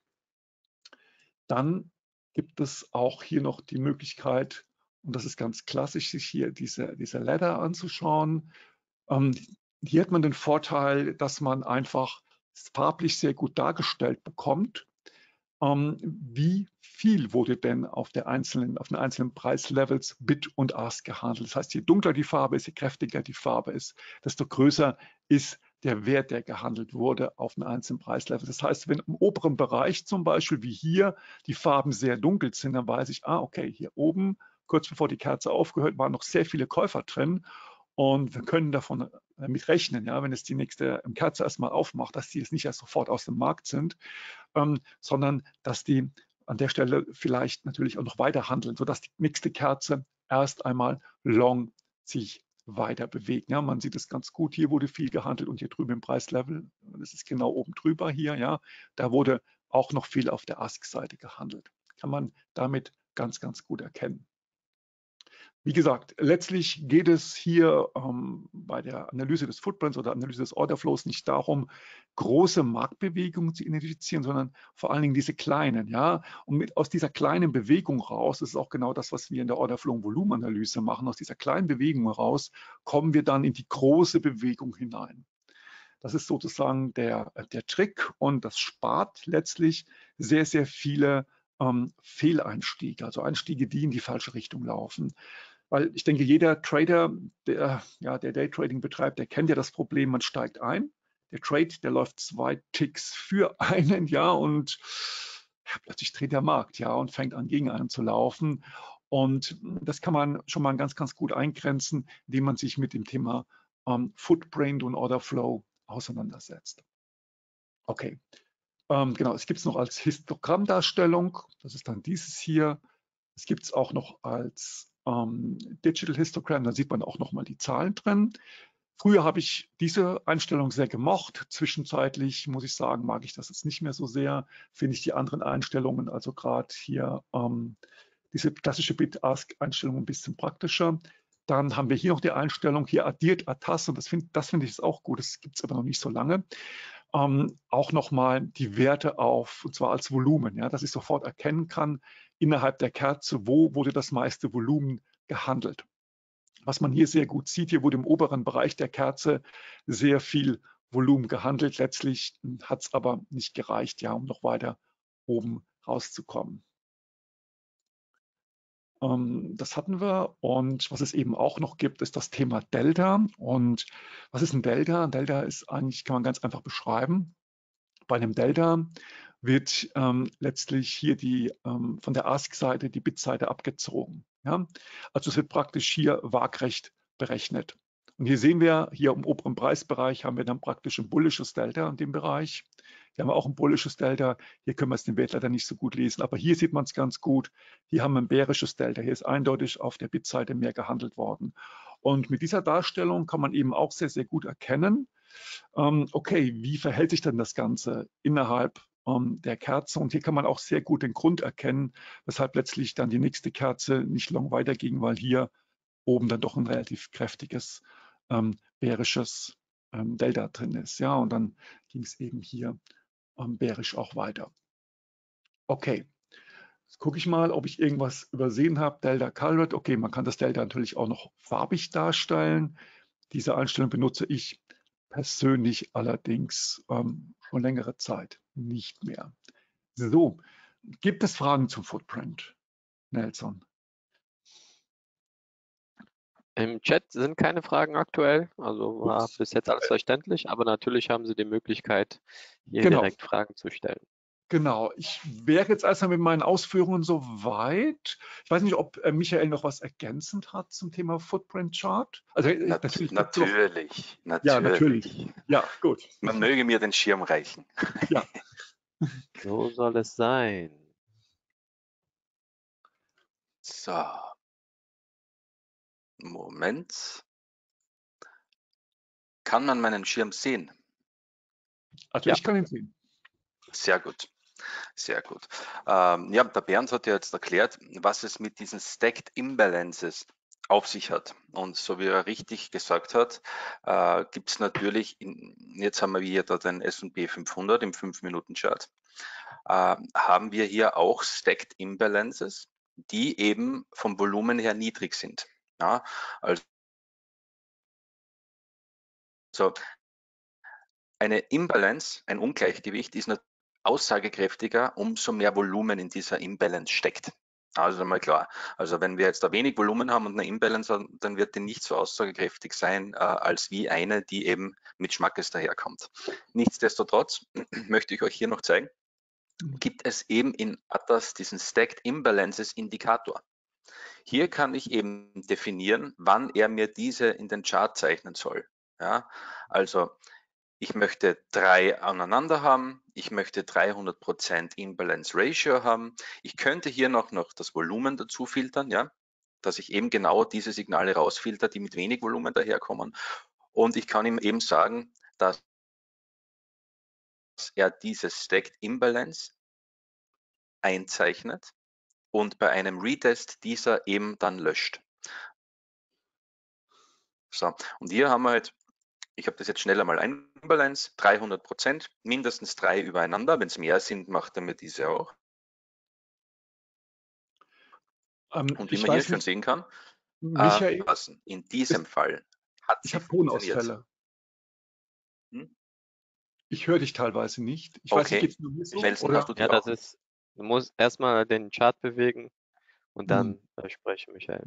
Dann gibt es auch hier noch die Möglichkeit, und das ist ganz klassisch, sich hier diese Ladder anzuschauen. Hier hat man den Vorteil, dass man einfach farblich sehr gut dargestellt bekommt, wie viel wurde denn auf den einzelnen Preislevels Bid und Ask gehandelt. Das heißt, je dunkler die Farbe ist, je kräftiger die Farbe ist, desto größer ist der Wert, der gehandelt wurde auf den einzelnen Preislevel. Das heißt, wenn im oberen Bereich zum Beispiel wie hier die Farben sehr dunkel sind, dann weiß ich, okay, hier oben, kurz bevor die Kerze aufgehört, waren noch sehr viele Käufer drin. Und wir können davon mit rechnen, ja, wenn es die nächste Kerze erstmal aufmacht, dass die jetzt nicht erst sofort aus dem Markt sind, sondern dass die an der Stelle vielleicht natürlich auch noch weiter handeln, sodass die nächste Kerze erst einmal long sich weiter bewegt. Ja, man sieht es ganz gut, hier wurde viel gehandelt und hier drüben im Preislevel, das ist genau oben drüber hier, ja, da wurde auch noch viel auf der Ask-Seite gehandelt. Kann man damit ganz, ganz gut erkennen. Wie gesagt, letztlich geht es hier bei der Analyse des Footprints oder Analyse des Orderflows nicht darum, große Marktbewegungen zu identifizieren, sondern vor allen Dingen diese kleinen. Ja? Und aus dieser kleinen Bewegung raus, das ist auch genau das, was wir in der Orderflow- und Volumenanalyse machen, aus dieser kleinen Bewegung raus kommen wir dann in die große Bewegung hinein. Das ist sozusagen der Trick und das spart letztlich sehr, sehr viele Fehleinstiege, also Einstiege, die in die falsche Richtung laufen. Weil ich denke, jeder Trader, der Daytrading betreibt, der kennt ja das Problem, man steigt ein, der Trade, der läuft 2 Ticks für einen, ja, und plötzlich dreht der Markt, ja, und fängt an, gegen einen zu laufen. Und das kann man schon mal ganz, ganz gut eingrenzen, indem man sich mit dem Thema Footprint und Orderflow auseinandersetzt. Okay, genau, es gibt es noch als Histogrammdarstellung, das ist dann dieses hier. Es gibt es auch noch als Digital Histogram, da sieht man auch noch mal die Zahlen drin. Früher habe ich diese Einstellung sehr gemocht. Zwischenzeitlich, muss ich sagen, mag ich das jetzt nicht mehr so sehr. Finde ich die anderen Einstellungen, also gerade hier diese klassische Bid-Ask-Einstellung ein bisschen praktischer. Dann haben wir hier noch die Einstellung, hier addiert ATAS, und das finde ich auch gut, das gibt es aber noch nicht so lange. Auch nochmal die Werte auf, und zwar als Volumen, ja, dass ich sofort erkennen kann, innerhalb der Kerze, wo wurde das meiste Volumen gehandelt. Was man hier sehr gut sieht, hier wurde im oberen Bereich der Kerze sehr viel Volumen gehandelt. Letztlich hat es aber nicht gereicht, ja, um noch weiter oben rauszukommen. Das hatten wir. Und was es eben auch noch gibt, ist das Thema Delta. Und was ist ein Delta? Ein Delta ist eigentlich, kann man ganz einfach beschreiben. Bei einem Delta wird letztlich hier von der Ask-Seite die Bid-Seite abgezogen. Ja? Also es wird praktisch hier waagrecht berechnet. Und hier sehen wir, hier im oberen Preisbereich haben wir dann praktisch ein bullisches Delta in dem Bereich. Hier haben wir auch ein bullisches Delta. Hier können wir es den Wert leider nicht so gut lesen, aber hier sieht man es ganz gut. Hier haben wir ein bärisches Delta. Hier ist eindeutig auf der Bid-Seite mehr gehandelt worden. Und mit dieser Darstellung kann man eben auch sehr, sehr gut erkennen, okay, wie verhält sich denn das Ganze innerhalb der Kerze? Und hier kann man auch sehr gut den Grund erkennen, weshalb letztlich dann die nächste Kerze nicht long weiterging, weil hier oben dann doch ein relativ kräftiges bärisches Delta drin ist. Ja, und dann ging es eben hier bärisch auch weiter. Okay, jetzt gucke ich mal, ob ich irgendwas übersehen habe. Delta Colored, okay, man kann das Delta natürlich auch noch farbig darstellen. Diese Einstellung benutze ich persönlich allerdings schon längere Zeit nicht mehr. So, gibt es Fragen zum Footprint, Nelson? Im Chat sind keine Fragen aktuell, also war bis jetzt alles verständlich, aber natürlich haben Sie die Möglichkeit, hier Genau, direkt Fragen zu stellen. genau. Ich wäre jetzt erstmal mit meinen Ausführungen soweit. Ich weiß nicht, ob Michael noch was ergänzend hat zum Thema Footprint Chart. Also natürlich. Natürlich. Ja, natürlich. Ja, gut. Man möge mir den Schirm reichen. Ja. So soll es sein. So. Moment. Kann man meinen Schirm sehen? Also Ja. ich kann ihn sehen. Sehr gut. Sehr gut. Ja, der Bernd hat ja jetzt erklärt, was es mit diesen Stacked Imbalances auf sich hat. Und so wie er richtig gesagt hat, gibt es natürlich, jetzt haben wir hier da den S&P 500 im 5-Minuten-Chart, haben wir hier auch Stacked Imbalances, die eben vom Volumen her niedrig sind. Ja, also eine Imbalance, ein Ungleichgewicht ist natürlich aussagekräftiger, umso mehr Volumen in dieser Imbalance steckt. Also mal klar. Also wenn wir jetzt da wenig Volumen haben und eine Imbalance haben, dann wird die nicht so aussagekräftig sein, als wie eine, die eben mit Schmackes daherkommt. Nichtsdestotrotz möchte ich euch hier noch zeigen, gibt es eben in Atlas diesen Stacked Imbalances Indikator. Hier kann ich eben definieren, wann er mir diese in den Chart zeichnen soll. Ja, also ich möchte 3 aneinander haben, ich möchte 300% Imbalance Ratio haben. Ich könnte hier noch das Volumen dazu filtern, ja, dass ich eben genau diese Signale rausfilter, die mit wenig Volumen daherkommen. Und ich kann ihm eben sagen, dass er diese Stacked Imbalance einzeichnet und bei einem Retest dieser eben dann löscht. So, und hier haben wir halt, ich habe das jetzt schneller mal Imbalance, 300%, mindestens 3 übereinander. Wenn es mehr sind, macht er mir diese auch. Und wie man hier schon sehen kann, Michael, in diesem Fall hat ich sie habe funktioniert. Tonausfälle. Ich höre dich teilweise nicht. Ich weiß nicht, geht es nur mir so? Nelson, Oder? hast du die Ja, auch? du musst erstmal den Chart bewegen und dann sprechen, Michael.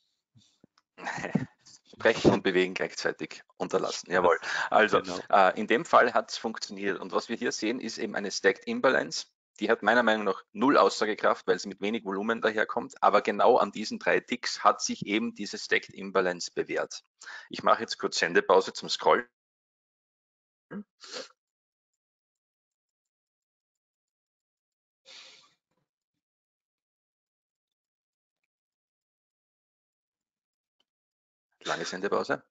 Sprechen und bewegen gleichzeitig unterlassen. Jawohl. Also Genau. in dem Fall hat es funktioniert. Und was wir hier sehen, ist eben eine Stacked Imbalance. Die hat meiner Meinung nach null Aussagekraft, weil sie mit wenig Volumen daherkommt. Aber genau an diesen 3 Ticks hat sich eben diese Stacked Imbalance bewährt. Ich mache jetzt kurz Sendepause zum Scrollen. Lange Sendepause.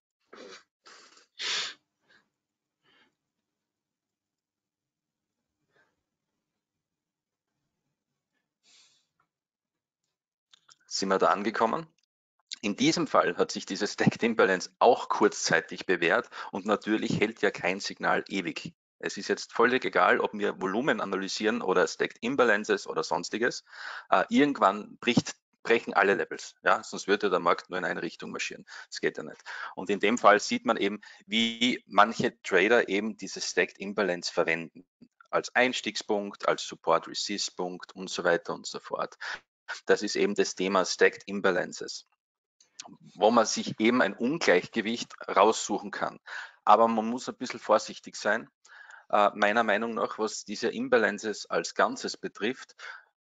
Sind wir da angekommen? In diesem Fall hat sich diese Stacked Imbalance auch kurzzeitig bewährt und natürlich hält ja kein Signal ewig. Es ist jetzt völlig egal, ob wir Volumen analysieren oder Stacked Imbalances oder sonstiges. Irgendwann brechen alle Levels, ja, sonst würde der Markt nur in eine Richtung marschieren. Das geht ja nicht. Und in dem Fall sieht man eben, wie manche Trader eben diese Stacked Imbalance verwenden. Als Einstiegspunkt, als Support-Resist-Punkt und so weiter und so fort. Das ist eben das Thema Stacked Imbalances, wo man sich eben ein Ungleichgewicht raussuchen kann. Aber man muss ein bisschen vorsichtig sein, meiner Meinung nach, was diese Imbalances als Ganzes betrifft.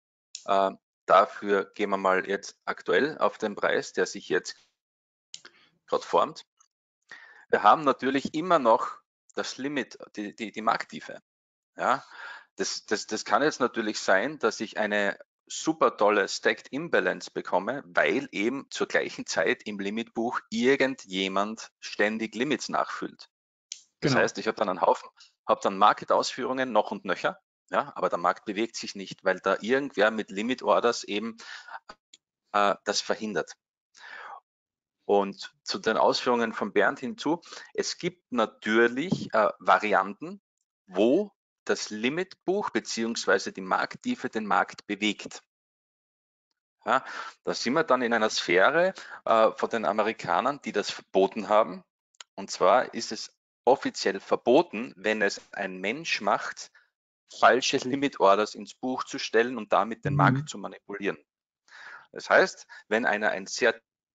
Dafür gehen wir mal jetzt aktuell auf den Preis, der sich jetzt gerade formt. Wir haben natürlich immer noch das Limit, die Markttiefe. Ja, das kann jetzt natürlich sein, dass ich eine super tolle Stacked Imbalance bekomme, weil eben zur gleichen Zeit im Limitbuch irgendjemand ständig Limits nachfüllt. Das heißt, ich habe dann einen Haufen, habe dann Market-Ausführungen noch und nöcher, ja, aber der Markt bewegt sich nicht, weil da irgendwer mit Limit Orders eben das verhindert. Und zu den Ausführungen von Bernd hinzu, es gibt natürlich Varianten, wo das Limitbuch beziehungsweise die Markttiefe den Markt bewegt. Ja, da sind wir dann in einer Sphäre von den Amerikanern, die das verboten haben. Und zwar ist es offiziell verboten, wenn es ein Mensch macht, falsche Limit Orders ins Buch zu stellen und damit den Markt zu manipulieren. Das heißt, wenn einer ein sehr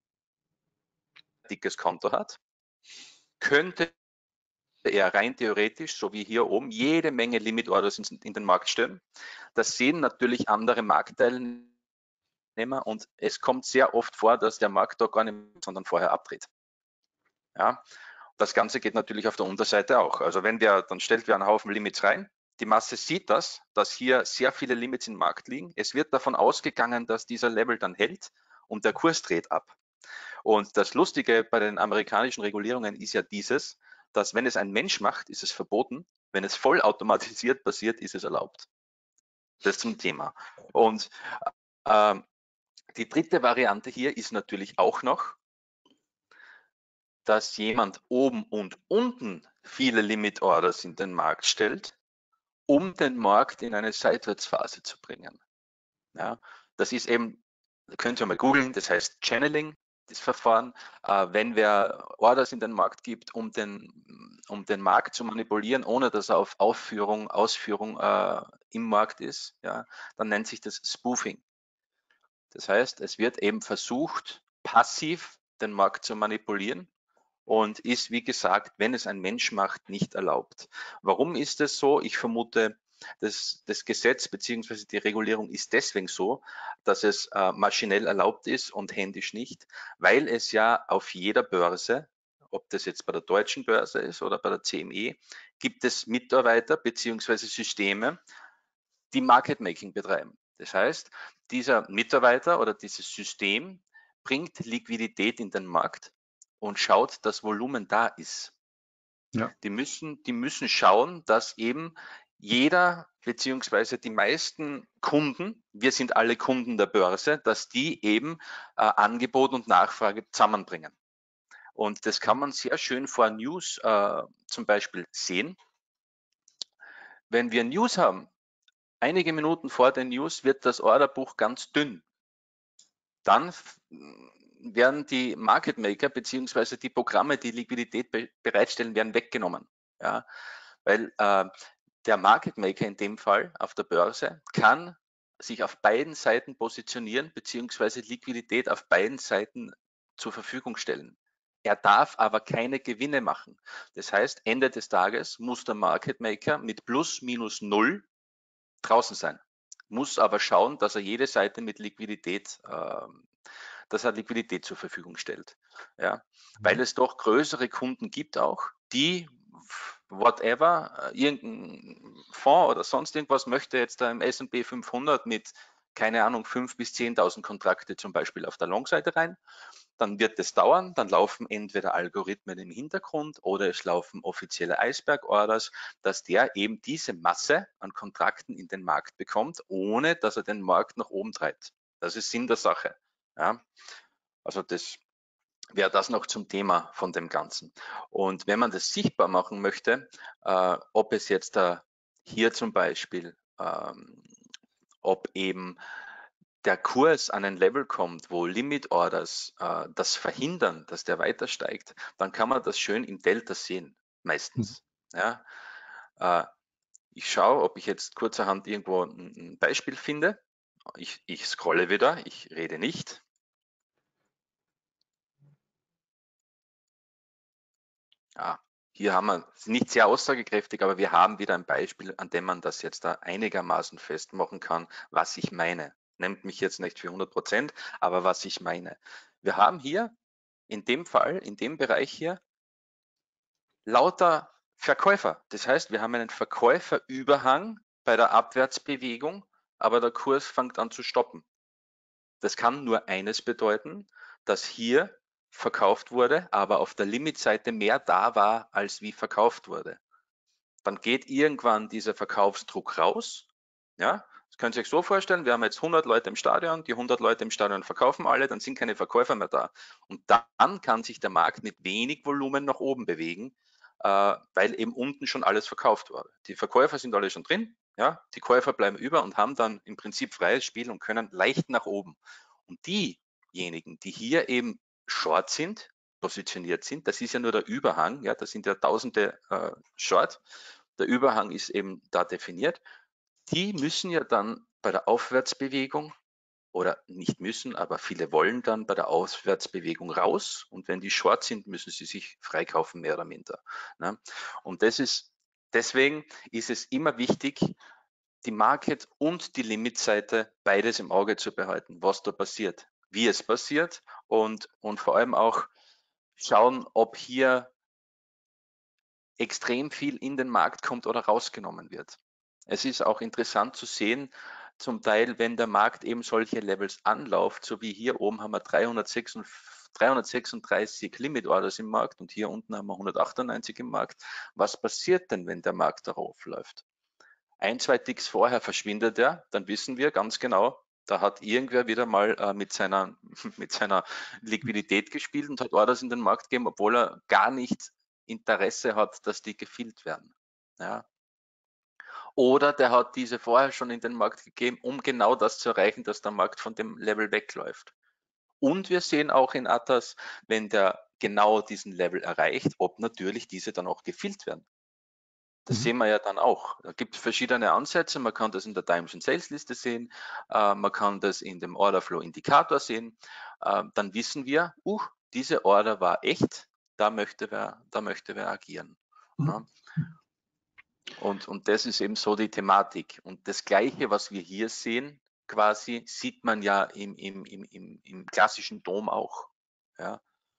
dickes Konto hat, könnte er rein theoretisch, so wie hier oben, jede Menge Limit Orders in den Markt stellen. Das sehen natürlich andere Marktteilnehmer und es kommt sehr oft vor, dass der Markt da gar nicht, sondern vorher abdreht. Ja, das Ganze geht natürlich auf der Unterseite auch. Also wenn dann stellt wir einen Haufen Limits rein, die Masse sieht das, dass hier sehr viele Limits im Markt liegen. Es wird davon ausgegangen, dass dieser Level dann hält und der Kurs dreht ab. Und das Lustige bei den amerikanischen Regulierungen ist ja dieses, dass wenn es ein Mensch macht, ist es verboten. Wenn es vollautomatisiert passiert, ist es erlaubt. Das zum Thema. Und die dritte Variante hier ist natürlich auch noch, dass jemand oben und unten viele Limit Orders in den Markt stellt, um den Markt in eine Seitwärtsphase zu bringen. Ja, das ist eben, könnt ihr mal googeln, das heißt Channeling, das Verfahren, wenn wer Orders in den Markt gibt, um den um den Markt zu manipulieren, ohne dass er auf Ausführung im Markt ist, ja, dann nennt sich das Spoofing. Das heißt, es wird eben versucht, passiv den Markt zu manipulieren und ist, wie gesagt, wenn es ein Mensch macht, nicht erlaubt. Warum ist es so? Ich vermute, das Gesetz bzw. die Regulierung ist deswegen so, dass es maschinell erlaubt ist und händisch nicht, weil es ja auf jeder Börse, ob das jetzt bei der deutschen Börse ist oder bei der CME, gibt es Mitarbeiter bzw. Systeme, die Market Making betreiben. Das heißt, dieser Mitarbeiter oder dieses System bringt Liquidität in den Markt und schaut, dass Volumen da ist. Ja. Die müssen schauen, dass eben jeder beziehungsweise die meisten Kunden, wir sind alle Kunden der Börse, dass die eben Angebot und Nachfrage zusammenbringen. Und das kann man sehr schön vor News zum Beispiel sehen. Wenn wir News haben, einige Minuten vor den News wird das Orderbuch ganz dünn. Dann werden die Market Maker beziehungsweise die Programme, die Liquidität bereitstellen, werden weggenommen. Ja, weil der Market Maker in dem Fall auf der Börse kann sich auf beiden Seiten positionieren beziehungsweise Liquidität auf beiden Seiten zur Verfügung stellen. Er darf aber keine Gewinne machen. Das heißt, Ende des Tages muss der Market Maker mit plus minus null draußen sein, muss aber schauen, dass er jede Seite mit Liquidität, zur Verfügung stellt. Ja, weil es doch größere Kunden gibt auch, die whatever, irgendein Fonds oder sonst irgendwas möchte jetzt da im S&P 500 mit, keine Ahnung, 5.000 bis 10.000 Kontrakte zum Beispiel auf der Long-Seite rein. Dann wird es dauern, dann laufen entweder Algorithmen im Hintergrund oder es laufen offizielle Iceberg-Orders, dass der eben diese Masse an Kontrakten in den Markt bekommt, ohne dass er den Markt nach oben treibt. Das ist Sinn der Sache. Ja? Also das wäre das noch zum Thema von dem Ganzen. Und wenn man das sichtbar machen möchte, ob es jetzt hier zum Beispiel, ob eben der Kurs an ein Level kommt, wo Limit Orders das verhindern, dass der weiter steigt, dann kann man das schön im Delta sehen, meistens. Ja, ich schaue, ob ich jetzt kurzerhand irgendwo ein Beispiel finde. Ich scrolle wieder, ich rede nicht. Hier haben wir, nicht sehr aussagekräftig, aber wir haben wieder ein Beispiel, an dem man das jetzt da einigermaßen festmachen kann, was ich meine. Nimmt mich jetzt nicht für 100%, aber was ich meine. Wir haben hier in dem Fall, in dem Bereich hier, lauter Verkäufer. Das heißt, wir haben einen Verkäuferüberhang bei der Abwärtsbewegung, aber der Kurs fängt an zu stoppen. Das kann nur eines bedeuten, dass hier verkauft wurde, aber auf der Limitseite mehr da war, als wie verkauft wurde. Dann geht irgendwann dieser Verkaufsdruck raus. Ja, das könnt ihr euch so vorstellen, wir haben jetzt 100 Leute im Stadion, die 100 Leute im Stadion verkaufen alle, dann sind keine Verkäufer mehr da. Und dann kann sich der Markt mit wenig Volumen nach oben bewegen, weil eben unten schon alles verkauft wurde. Die Verkäufer sind alle schon drin, ja, die Käufer bleiben über und haben dann im Prinzip freies Spiel und können leicht nach oben. Und diejenigen, die hier eben short sind, positioniert sind, das ist ja nur der Überhang, ja, das sind ja tausende Short, der Überhang ist eben da definiert, die müssen ja dann bei der Aufwärtsbewegung oder nicht müssen, aber viele wollen dann bei der Aufwärtsbewegung raus und wenn die short sind, müssen sie sich freikaufen, mehr oder minder. Ne? Und deswegen ist es immer wichtig, die Market und die Limitseite beides im Auge zu behalten, was da passiert, wie es passiert und vor allem auch schauen, ob hier extrem viel in den Markt kommt oder rausgenommen wird. Es ist auch interessant zu sehen, zum Teil, wenn der Markt eben solche Levels anläuft, so wie hier oben haben wir 336 Limit Orders im Markt und hier unten haben wir 198 im Markt. Was passiert denn, wenn der Markt darauf läuft? Ein, zwei Ticks vorher verschwindet er, dann wissen wir ganz genau, da hat irgendwer wieder mal mit seiner Liquidität gespielt und hat Orders in den Markt gegeben, obwohl er gar nicht Interesse hat, dass die gefüllt werden. Ja. Oder der hat diese vorher schon in den Markt gegeben, um genau das zu erreichen, dass der Markt von dem Level wegläuft. Und wir sehen auch in Atas, wenn der genau diesen Level erreicht, ob natürlich diese dann auch gefüllt werden. Das sehen wir ja dann auch. Da gibt es verschiedene Ansätze. Man kann das in der Dimension Sales Liste sehen. Man kann das in dem Order Flow Indikator sehen. Dann wissen wir, diese Order war echt. Da möchte wer agieren. Ja. Und das ist eben so die Thematik. Und das Gleiche, was wir hier sehen, quasi, sieht man ja im klassischen Dom auch. Ja.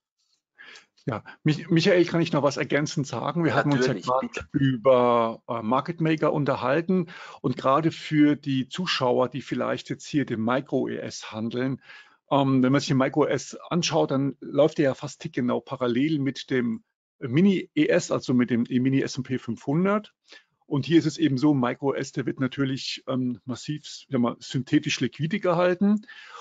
Ja, Michael, kann ich noch was ergänzend sagen? Wir hatten uns ja Natürlich, gerade bitte. über Market Maker unterhalten und gerade für die Zuschauer, die vielleicht jetzt hier den Micro-ES handeln, wenn man sich den Micro-ES anschaut, dann läuft der ja fast tickgenau parallel mit dem Mini-ES, also mit dem Mini S&P 500. Und hier ist es eben so, Micro-ES, der wird natürlich massiv, synthetisch liquide gehalten.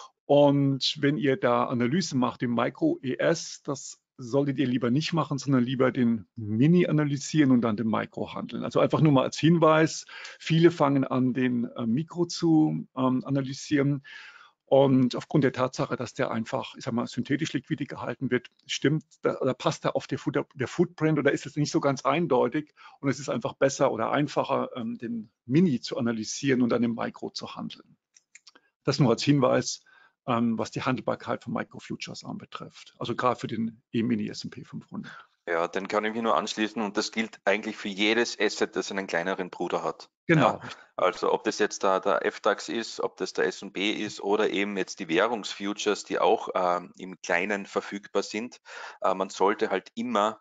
Und wenn ihr da Analyse macht, im Micro-ES, das solltet ihr lieber nicht machen, sondern lieber den Mini analysieren und dann den Micro handeln. Also einfach nur mal als Hinweis, viele fangen an, den Mikro zu analysieren. Und aufgrund der Tatsache, dass der einfach, ich sag mal, synthetisch liquide gehalten wird, stimmt, da passt da auf der Footprint oder ist es nicht so ganz eindeutig und es ist einfach besser oder einfacher, den Mini zu analysieren und dann im Micro zu handeln. Das nur als Hinweis, was die Handelbarkeit von Microfutures anbetrifft. Also gerade für den E-Mini S&P 500. Ja, den kann ich mich nur anschließen und das gilt eigentlich für jedes Asset, das einen kleineren Bruder hat. Genau. Ja, also ob das jetzt der FDAX ist, ob das der S&P ist oder eben jetzt die Währungsfutures, die auch im Kleinen verfügbar sind. Man sollte halt immer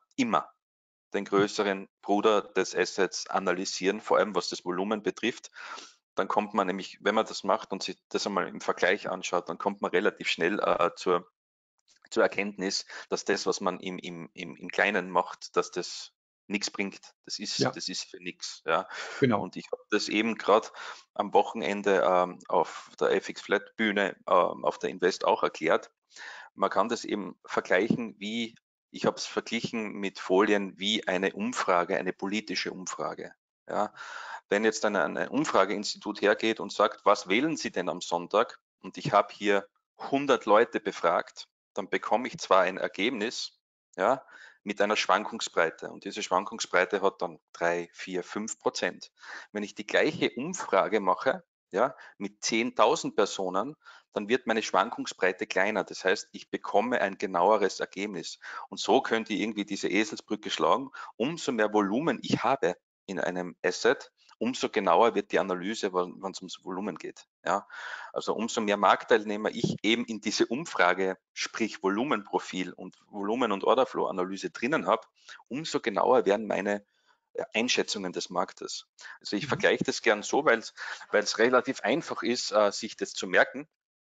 den größeren Bruder des Assets analysieren, vor allem was das Volumen betrifft. Dann kommt man nämlich, wenn man das macht und sich das einmal im Vergleich anschaut, dann kommt man relativ schnell zur Erkenntnis, dass das, was man im Kleinen macht, dass das nichts bringt. Das ist für nichts. Ja. Genau. Und ich habe das eben gerade am Wochenende auf der FX Flat Bühne auf der Invest auch erklärt. Man kann das eben vergleichen ich habe es verglichen mit Folien wie eine Umfrage, eine politische Umfrage. Ja. Wenn jetzt ein Umfrageinstitut hergeht und sagt, was wählen Sie denn am Sonntag? Und ich habe hier 100 Leute befragt, dann bekomme ich zwar ein Ergebnis, ja, mit einer Schwankungsbreite. Und diese Schwankungsbreite hat dann 3, 4, 5%. Wenn ich die gleiche Umfrage mache, ja, mit 10.000 Personen, dann wird meine Schwankungsbreite kleiner. Das heißt, ich bekomme ein genaueres Ergebnis. Und so könnt ihr irgendwie diese Eselsbrücke schlagen. Umso mehr Volumen ich habe in einem Asset, umso genauer wird die Analyse, wenn es ums Volumen geht. Ja? Also umso mehr Marktteilnehmer ich eben in diese Umfrage, sprich Volumenprofil und Volumen- und Orderflow-Analyse drinnen habe, umso genauer werden meine Einschätzungen des Marktes. Also ich vergleiche das gern so, weil es relativ einfach ist, sich das zu merken.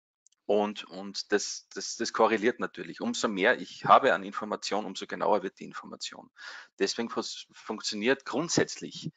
Und das korreliert natürlich. Umso mehr ich habe an Information, umso genauer wird die Information. Deswegen funktioniert grundsätzlich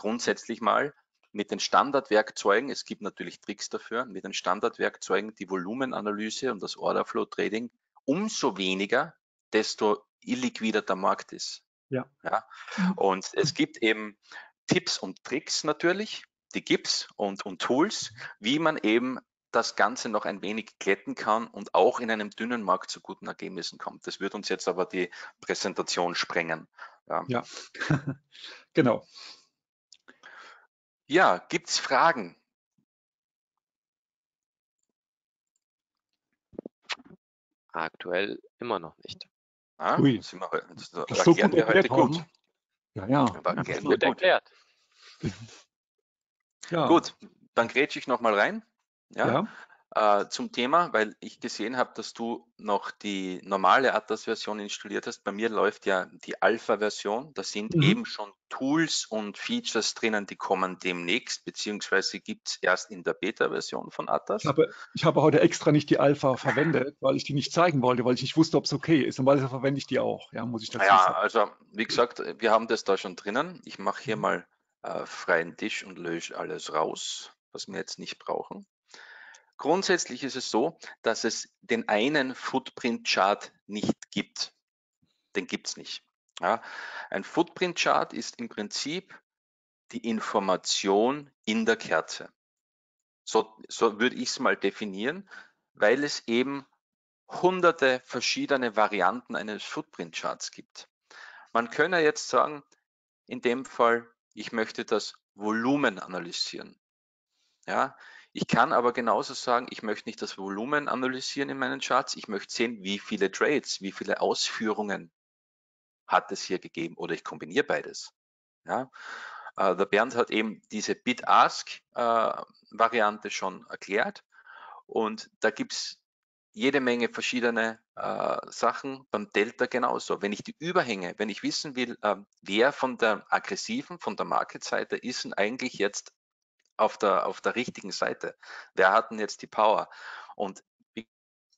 mal mit den Standardwerkzeugen, es gibt natürlich Tricks dafür, mit den Standardwerkzeugen die Volumenanalyse und das Orderflow Trading umso weniger, desto illiquider der Markt ist. Ja. Und es gibt eben Tipps und Tricks natürlich, die gibt's und Tools, wie man eben das Ganze noch ein wenig glätten kann und auch in einem dünnen Markt zu guten Ergebnissen kommt. Das wird uns jetzt aber die Präsentation sprengen. Ja. Genau. Ja, gibt's Fragen? Aktuell immer noch nicht. Ui. Das Das so gut erklären wir heute erklärt gut. haben. Ja. Erklären wir Gut gut. erklärt. Ja. Gut, dann grätsche ich noch mal rein. Ja. Zum Thema, weil ich gesehen habe, dass du noch die normale Atlas-Version installiert hast. Bei mir läuft ja die Alpha-Version. Da sind eben schon Tools und Features drinnen, die kommen demnächst, beziehungsweise gibt es erst in der Beta-Version von Atlas. Ich habe heute extra nicht die Alpha verwendet, weil ich die nicht zeigen wollte, weil ich nicht wusste, ob es okay ist. Normalerweise verwende ich die auch, ja, muss ich dazu sagen. Also wie gesagt, wir haben das da schon drinnen. Ich mache hier mal freien Tisch und lösche alles raus, was wir jetzt nicht brauchen. Grundsätzlich ist es so, dass es den einen Footprint-Chart nicht gibt. Den gibt es nicht. Ja, ein Footprint-Chart ist im Prinzip die Information in der Kerze. So würde ich es mal definieren, weil es eben hunderte verschiedene Varianten eines Footprint-Charts gibt. Man könne jetzt sagen, in dem Fall, ich möchte das Volumen analysieren. Ja, ich kann aber genauso sagen, ich möchte nicht das Volumen analysieren in meinen Charts, ich möchte sehen, wie viele Trades, wie viele Ausführungen hat es hier gegeben oder ich kombiniere beides. Ja, der Bernd hat eben diese Bid-Ask-Variante schon erklärt und da gibt es jede Menge verschiedene Sachen, beim Delta genauso. Wenn ich die Überhänge, wenn ich wissen will, wer von der aggressiven, von der Market-Seite ist denn eigentlich jetzt auf der richtigen Seite, wer hat denn jetzt die Power? Und wie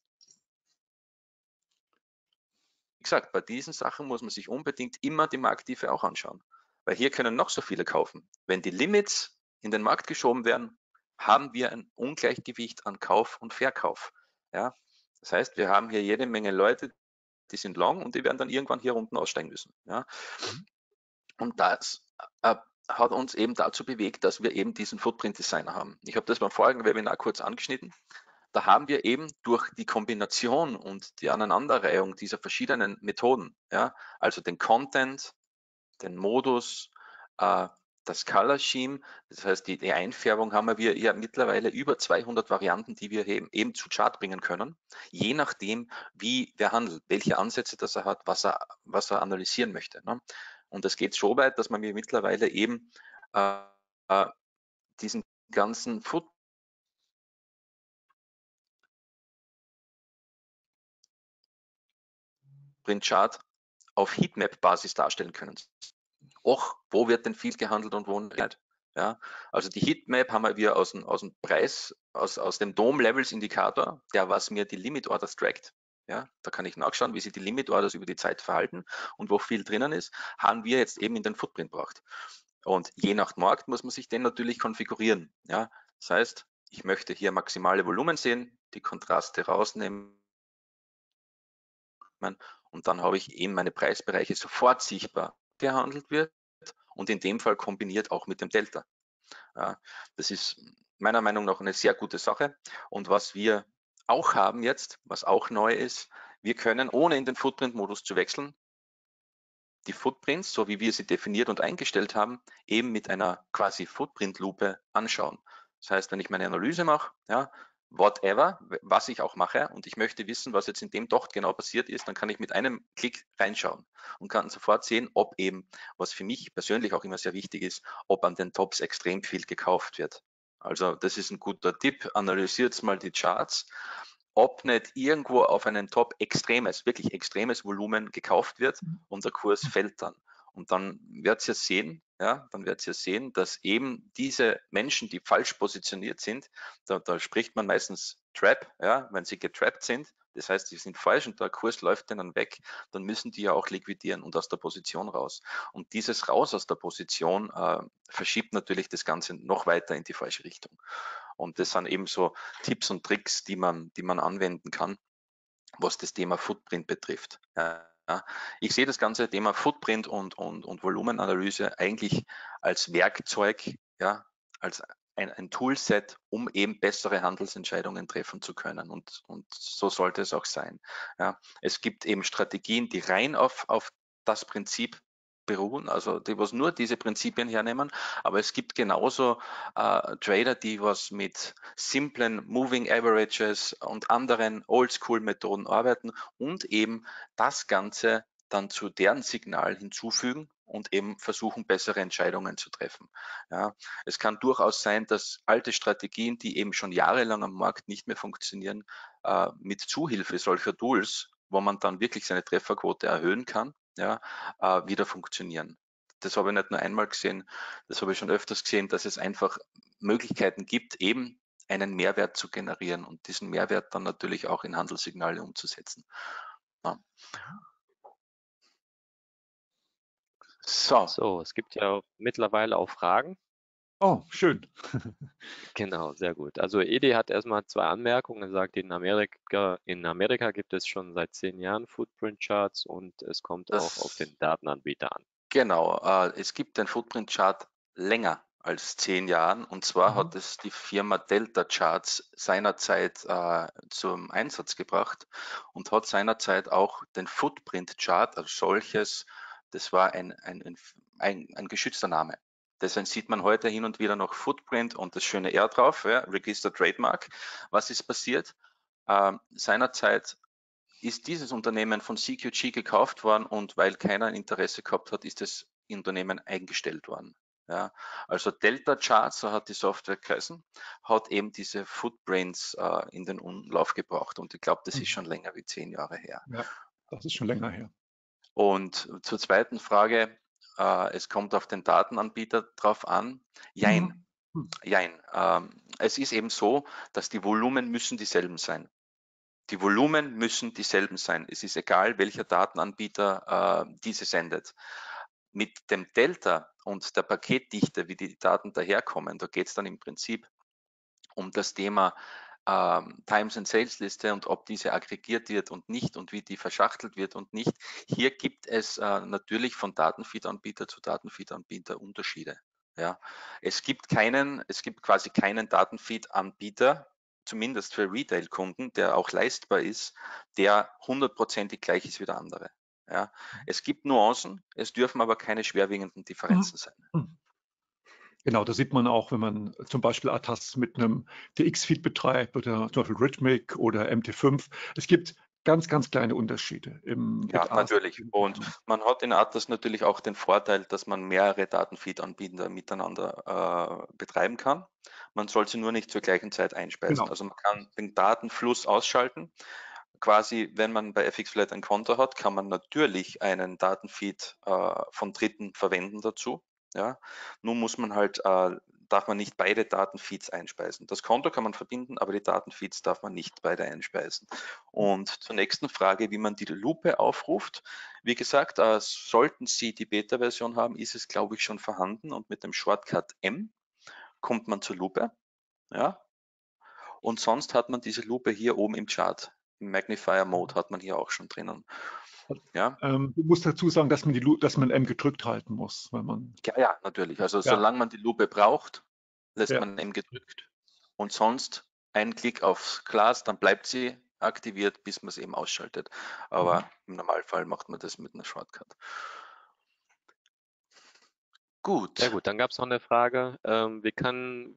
gesagt, bei diesen Sachen muss man sich unbedingt immer die Markttiefe auch anschauen, weil hier können noch so viele kaufen. Wenn die Limits in den Markt geschoben werden, haben wir ein Ungleichgewicht an Kauf und Verkauf. Ja? Das heißt, wir haben hier jede Menge Leute, die sind long und die werden dann irgendwann hier unten aussteigen müssen. Ja? Und das hat uns eben dazu bewegt, dass wir eben diesen Footprint Designer haben. Ich habe das beim vorigen Webinar kurz angeschnitten. Da haben wir eben durch die Kombination und die Aneinanderreihung dieser verschiedenen Methoden, ja, also den Content, den Modus, das Color Scheme, das heißt die Einfärbung, haben wir ja mittlerweile über 200 Varianten, die wir eben zu Chart bringen können, je nachdem, wie wer handelt, welche Ansätze das er hat, was er analysieren möchte. Ne? Und das geht so weit, dass man mir mittlerweile eben diesen ganzen Footprint-Chart auf Heatmap-Basis darstellen können. Och, wo wird denn viel gehandelt und wo nicht? Ja, also die Heatmap haben wir aus dem Preis, aus dem DOM-Levels-Indikator, der was mir die Limit-Orders trackt. Ja, da kann ich nachschauen, wie sich die Limit-Orders über die Zeit verhalten und wo viel drinnen ist, haben wir jetzt eben in den Footprint gebracht. Und je nach Markt muss man sich den natürlich konfigurieren. Ja, das heißt, ich möchte hier maximale Volumen sehen, die Kontraste rausnehmen und dann habe ich eben meine Preisbereiche sofort sichtbar gehandelt wird und in dem Fall kombiniert auch mit dem Delta. Ja, das ist meiner Meinung nach eine sehr gute Sache. Und was wir auch haben jetzt, was auch neu ist, wir können, ohne in den Footprint-Modus zu wechseln, die Footprints, so wie wir sie definiert und eingestellt haben, eben mit einer quasi Footprint-Lupe anschauen. Das heißt, wenn ich meine Analyse mache, ja, whatever, was ich auch mache, und ich möchte wissen, was jetzt in dem Docht genau passiert ist, dann kann ich mit einem Klick reinschauen und kann sofort sehen, ob eben, was für mich persönlich auch immer sehr wichtig ist, ob an den Tops extrem viel gekauft wird. Also das ist ein guter Tipp, analysiert mal die Charts, ob nicht irgendwo auf einen Top extremes, wirklich extremes Volumen gekauft wird und der Kurs fällt dann. Und dann werdet ihr sehen, ja, dann werdet ihr sehen, dass eben diese Menschen, die falsch positioniert sind, da spricht man meistens Trap, ja, wenn sie getrappt sind, das heißt, sie sind falsch und der Kurs läuft denen weg, dann müssen die ja auch liquidieren und aus der Position raus. Und dieses Raus aus der Position verschiebt natürlich das Ganze noch weiter in die falsche Richtung. Und das sind eben so Tipps und Tricks, die man anwenden kann, was das Thema Footprint betrifft. Ja, ich sehe das ganze Thema Footprint und Volumenanalyse eigentlich als Werkzeug, ja, als ein Toolset, um eben bessere Handelsentscheidungen treffen zu können. Und so sollte es auch sein. Ja, es gibt eben Strategien, die rein auf das Prinzip beruhen, also die was nur diese Prinzipien hernehmen, aber es gibt genauso Trader, die was mit simplen Moving Averages und anderen Oldschool-Methoden arbeiten und eben das Ganze dann zu deren Signal hinzufügen und eben versuchen, bessere Entscheidungen zu treffen. Ja, es kann durchaus sein, dass alte Strategien, die eben schon jahrelang am Markt nicht mehr funktionieren, mit Zuhilfe solcher Tools, wo man dann wirklich seine Trefferquote erhöhen kann, ja, wieder funktionieren. Das habe ich nicht nur einmal gesehen, das habe ich schon öfters gesehen, dass es einfach Möglichkeiten gibt, eben einen Mehrwert zu generieren und diesen Mehrwert dann natürlich auch in Handelssignale umzusetzen. Ja. So, es gibt ja mittlerweile auch Fragen. Oh, schön. Genau, sehr gut. Also Edi hat erstmal 2 Anmerkungen. Er sagt, in Amerika gibt es schon seit 10 Jahren Footprint-Charts und es kommt auch auf den Datenanbieter an. Genau, es gibt den Footprint-Chart länger als 10 Jahren. Und zwar hat es die Firma Delta Charts seinerzeit zum Einsatz gebracht und hat seinerzeit auch den Footprint Chart als solches, das war ein geschützter Name. Deswegen sieht man heute hin und wieder noch Footprint und das schöne R drauf, ja, Register Trademark. Was ist passiert? Seinerzeit ist dieses Unternehmen von CQG gekauft worden und weil keiner ein Interesse gehabt hat, ist das Unternehmen eingestellt worden. Ja, also Delta Charts, so hat die Software geheißen, hat eben diese Footprints in den Umlauf gebracht und ich glaube, das ist schon länger wie 10 Jahre her. Ja, das ist schon länger her. Und zur zweiten Frage, es kommt auf den Datenanbieter drauf an. Jein. Jein. Es ist eben so, dass die Volumen müssen dieselben sein. Die Volumen müssen dieselben sein. Es ist egal, welcher Datenanbieter diese sendet. Mit dem Delta und der Paketdichte, wie die Daten daherkommen, da geht es dann im Prinzip um das Thema Times and Sales Liste und ob diese aggregiert wird und nicht und wie die verschachtelt wird und nicht. Hier gibt es natürlich von Datenfeed-Anbieter zu Datenfeed-Anbieter Unterschiede. Ja. Es gibt quasi keinen Datenfeed-Anbieter, zumindest für Retail-Kunden, der auch leistbar ist, der 100%ig gleich ist wie der andere. Ja. Es gibt Nuancen, es dürfen aber keine schwerwiegenden Differenzen sein. Genau, da sieht man auch, wenn man zum Beispiel ATAS mit einem TX-Feed betreibt oder zum Beispiel Rhythmic oder MT5. Es gibt ganz, ganz kleine Unterschiede im Ja, natürlich. Und man hat in ATAS natürlich auch den Vorteil, dass man mehrere Datenfeed-Anbieter miteinander betreiben kann. Man soll sie nur nicht zur gleichen Zeit einspeisen. Genau. Also man kann den Datenfluss ausschalten. Quasi, wenn man bei FXFlat ein Konto hat, kann man natürlich einen Datenfeed von Dritten verwenden dazu. Ja, nun muss man halt, darf man nicht beide Datenfeeds einspeisen. Das Konto kann man verbinden, aber die Datenfeeds darf man nicht beide einspeisen. Und zur nächsten Frage, wie man die Lupe aufruft. Wie gesagt, sollten Sie die Beta-Version haben, ist es, glaube ich, schon vorhanden und mit dem Shortcut M kommt man zur Lupe. Ja, und sonst hat man diese Lupe hier oben im Chart. Im Magnifier Mode hat man hier auch schon drinnen. Ja, Du musst dazu sagen, dass man M gedrückt halten muss, weil man. ja, natürlich. Also Ja. solange man die Lupe braucht, lässt Ja. man M gedrückt. Und sonst ein Klick aufs Glas, dann bleibt sie aktiviert, bis man es eben ausschaltet. Aber im Normalfall macht man das mit einer Shortcut. Gut. Sehr gut, dann gab es noch eine Frage, wie kann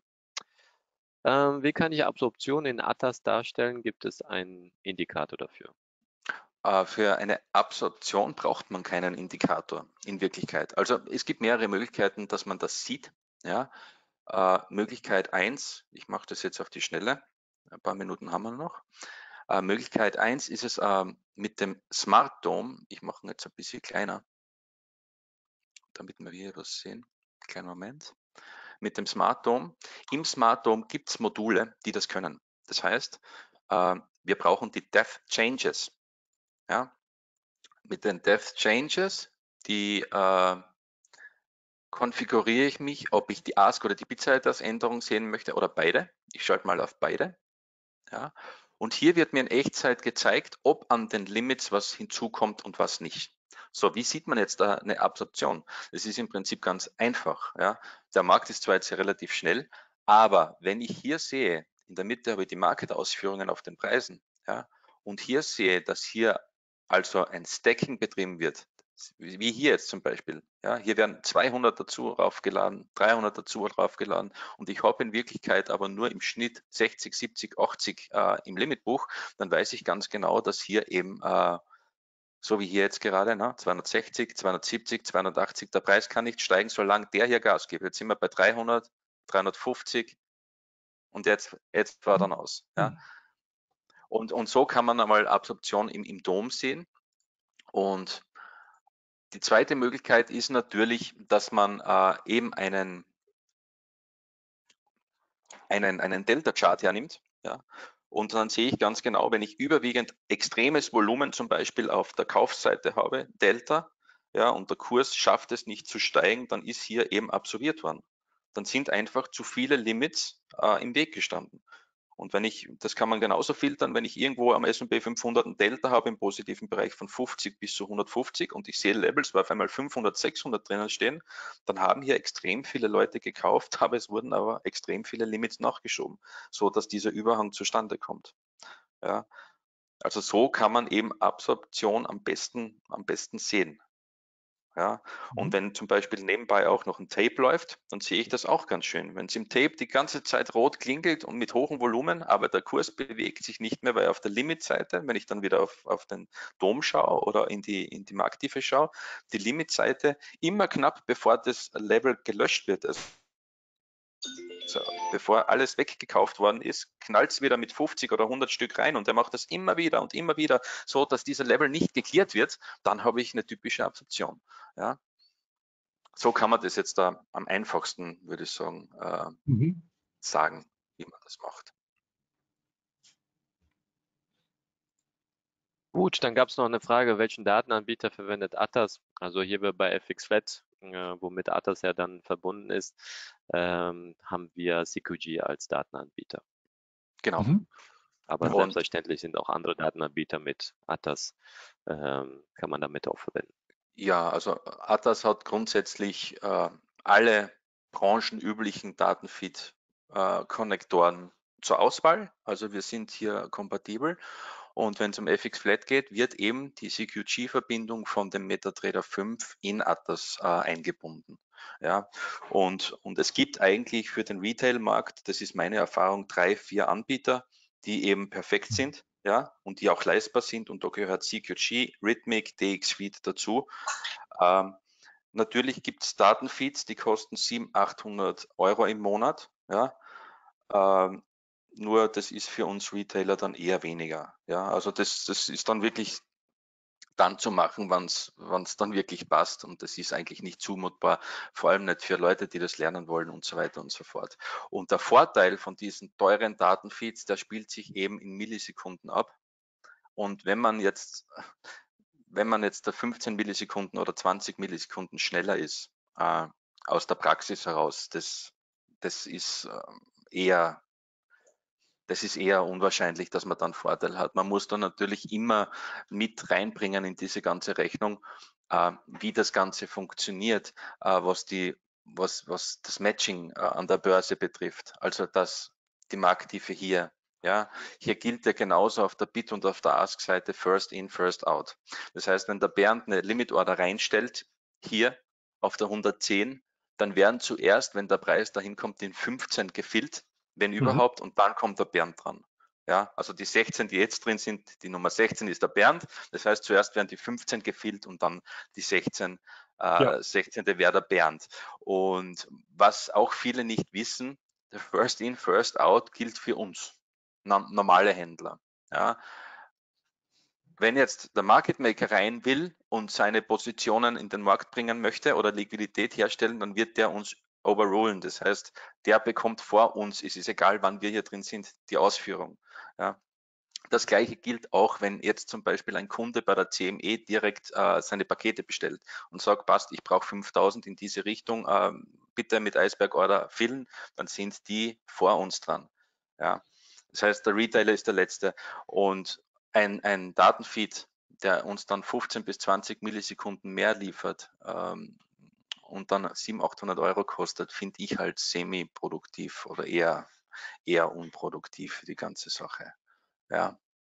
ich Absorption in ATAS darstellen? Gibt es einen Indikator dafür? Für eine Absorption braucht man keinen Indikator in Wirklichkeit. Also es gibt mehrere Möglichkeiten, dass man das sieht. Ja. Möglichkeit 1, ich mache das jetzt auf die Schnelle, ein paar Minuten haben wir noch. Möglichkeit 1 ist es mit dem Smart Dome, ich mache ihn jetzt ein bisschen kleiner, damit wir hier was sehen. Kleinen Moment. Mit dem Smart Dome. Im Smart Dome gibt es Module, die das können. Das heißt, wir brauchen die Depth Changes. Ja? Mit den Depth Changes, die konfiguriere ich mich, ob ich die Ask- oder die Bit-Size-Änderung sehen möchte oder beide. Ich schalte mal auf beide. Ja. Und hier wird mir in Echtzeit gezeigt, ob an den Limits was hinzukommt und was nicht. So, wie sieht man jetzt da eine Absorption? Das ist im Prinzip ganz einfach. Ja. Der Markt ist zwar jetzt relativ schnell, aber wenn ich hier sehe, in der Mitte habe ich die Market-Ausführungen auf den Preisen, ja, und hier sehe, dass hier also ein Stacking betrieben wird, wie hier jetzt zum Beispiel. Ja, hier werden 200 dazu raufgeladen, 300 dazu raufgeladen und ich habe in Wirklichkeit aber nur im Schnitt 60, 70, 80 im Limitbuch, dann weiß ich ganz genau, dass hier eben, so wie hier jetzt gerade, 260, 270, 280, der Preis kann nicht steigen, solange der hier Gas gibt. Jetzt sind wir bei 300, 350 und jetzt war dann aus. Ja. Und so kann man einmal Absorption im Dom sehen. Und die zweite Möglichkeit ist natürlich, dass man eben einen Delta-Chart hernimmt. Ja, und dann sehe ich ganz genau, wenn ich überwiegend extremes Volumen zum Beispiel auf der Kaufseite habe, Delta, ja, und der Kurs schafft es nicht zu steigen, dann ist hier eben absorbiert worden. Dann sind einfach zu viele Limits im Weg gestanden. Und das kann man genauso filtern, wenn ich irgendwo am S&P 500 ein Delta habe im positiven Bereich von 50 bis zu 150 und ich sehe Levels, wo auf einmal 500, 600 drinnen stehen, dann haben hier extrem viele Leute gekauft, aber es wurden aber extrem viele Limits nachgeschoben, so dass dieser Überhang zustande kommt. Ja, also so kann man eben Absorption am besten sehen. Ja, und wenn zum Beispiel nebenbei auch noch ein Tape läuft, dann sehe ich das auch ganz schön. Wenn es im Tape die ganze Zeit rot klingelt und mit hohem Volumen, aber der Kurs bewegt sich nicht mehr, weil auf der Limitseite, wenn ich dann wieder auf den Dom schaue oder in die Markttiefe schaue, die Limitseite immer knapp bevor das Level gelöscht wird, also bevor alles weggekauft worden ist, knallt es wieder mit 50 oder 100 Stück rein und er macht das immer wieder und immer wieder so, dass dieser Level nicht geklärt wird, dann habe ich eine typische Absorption. Ja. So kann man das jetzt da am einfachsten, würde ich sagen, sagen, wie man das macht. Gut, dann gab es noch eine Frage, welchen Datenanbieter verwendet Atas? Also hier bei FXFlat, womit Atas ja dann verbunden ist, haben wir CQG als Datenanbieter. Genau. Aber selbstverständlich sind auch andere Datenanbieter mit Atas, kann man damit auch verwenden. Ja, also Atas hat grundsätzlich alle branchenüblichen Datenfeed-Konnektoren zur Auswahl. Also wir sind hier kompatibel. Und wenn es um FXFlat geht, wird eben die CQG-Verbindung von dem MetaTrader 5 in Atas eingebunden. Ja, und es gibt eigentlich für den Retail-Markt, das ist meine Erfahrung, 3, 4 Anbieter, die eben perfekt sind, ja, und die auch leistbar sind. Und da gehört CQG, Rhythmic, DXFeed dazu. Natürlich gibt es Datenfeeds, die kosten 700, 800 Euro im Monat. Ja. Nur das ist für uns Retailer dann eher weniger. Ja. Also das ist dann wirklich dann zu machen, wann es dann wirklich passt. Und das ist eigentlich nicht zumutbar, vor allem nicht für Leute, die das lernen wollen und so weiter und so fort. Und der Vorteil von diesen teuren Datenfeeds, der spielt sich eben in Millisekunden ab. Und wenn man jetzt da 15 Millisekunden oder 20 Millisekunden schneller ist, aus der Praxis heraus, das ist eher unwahrscheinlich, dass man dann Vorteil hat. Man muss dann natürlich immer mit reinbringen in diese ganze Rechnung, wie das Ganze funktioniert, was das Matching an der Börse betrifft. Also die Markttiefe hier. Ja, hier gilt ja genauso auf der Bid- und auf der Ask-Seite First in, First out. Das heißt, wenn der Bernd eine Limit-Order reinstellt, hier auf der 110, dann werden zuerst, wenn der Preis dahin kommt, den 15 gefüllt, wenn überhaupt, und dann kommt der Bernd dran. Ja, also die 16, die jetzt drin sind, die Nummer 16 ist der Bernd. Das heißt, zuerst werden die 15 gefüllt und dann die 16. 16. wäre der Bernd. Und was auch viele nicht wissen, der First in, First out gilt für uns, normale Händler. Ja. Wenn jetzt der Market Maker rein will und seine Positionen in den Markt bringen möchte oder Liquidität herstellen, dann wird der uns overrulen. Das heißt, der bekommt vor uns, es ist egal, wann wir hier drin sind, die Ausführung. Ja. Das Gleiche gilt auch, wenn jetzt zum Beispiel ein Kunde bei der CME direkt seine Pakete bestellt und sagt, passt, ich brauche 5.000 in diese Richtung, bitte mit Iceberg Order füllen, dann sind die vor uns dran. Ja. Das heißt, der Retailer ist der Letzte und ein Datenfeed, der uns dann 15 bis 20 Millisekunden mehr liefert und dann 700, 800 Euro kostet, finde ich halt semi-produktiv oder eher unproduktiv für die ganze Sache. Ja.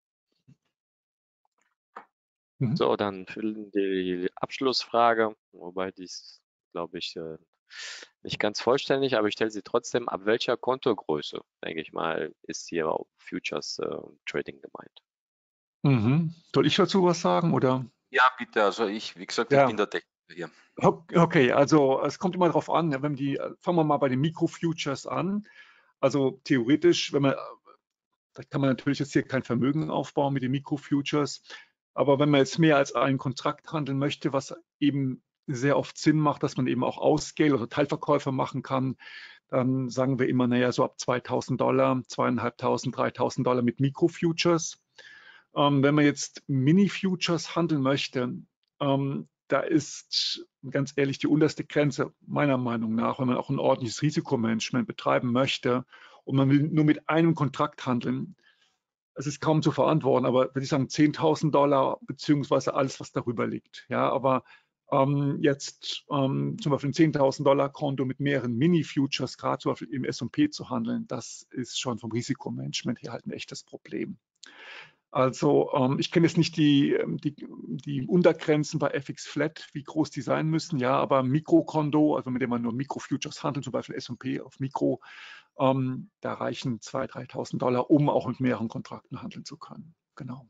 So, dann für die Abschlussfrage, wobei dies, glaube ich, nicht ganz vollständig, aber ich stelle sie trotzdem. Ab welcher Kontogröße, denke ich mal, ist hier Futures Trading gemeint? Soll ich dazu was sagen, oder? Ja, bitte. Also wie gesagt, ich bin der Techniker hier. Okay, also es kommt immer darauf an, fangen wir mal bei den Mikro-Futures an. Also theoretisch, da kann man natürlich jetzt hier kein Vermögen aufbauen mit den Mikro-Futures, aber wenn man jetzt mehr als einen Kontrakt handeln möchte, was eben sehr oft Sinn macht, dass man eben auch Auscale oder Teilverkäufe machen kann, dann sagen wir immer, naja, so ab $2.000, $2.500, $3.000 mit Mikro-Futures. Wenn man jetzt Mini-Futures handeln möchte, da ist ganz ehrlich die unterste Grenze meiner Meinung nach, wenn man auch ein ordentliches Risikomanagement betreiben möchte und man will nur mit einem Kontrakt handeln. Es ist kaum zu verantworten, aber würde ich sagen $10.000 beziehungsweise alles, was darüber liegt. Ja, aber jetzt zum Beispiel ein $10.000 Konto mit mehreren Mini-Futures, gerade zum Beispiel im S&P zu handeln, das ist schon vom Risikomanagement her halt ein echtes Problem. Also ich kenne jetzt nicht die Untergrenzen bei FX Flat, wie groß die sein müssen, ja, aber Mikrokonto, also mit dem man nur Mikro-Futures handelt, zum Beispiel S&P auf Mikro, da reichen $2.000, $3.000, um auch mit mehreren Kontrakten handeln zu können. Genau.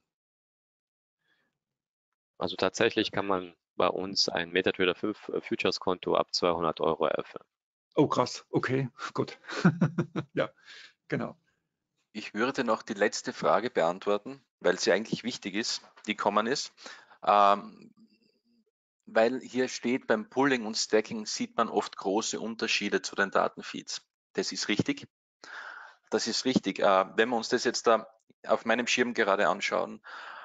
Also tatsächlich kann man bei uns ein MetaTrader 5 Futures-Konto ab 200 € eröffnen. Oh, krass. Okay, gut. Ja, genau. Ich würde noch die letzte Frage beantworten, weil sie eigentlich wichtig ist, die kommen ist. Weil hier steht, beim Pulling und Stacking sieht man oft große Unterschiede zu den Datenfeeds. Das ist richtig. Das ist richtig. Wenn wir uns das jetzt da auf meinem Schirm gerade anschauen,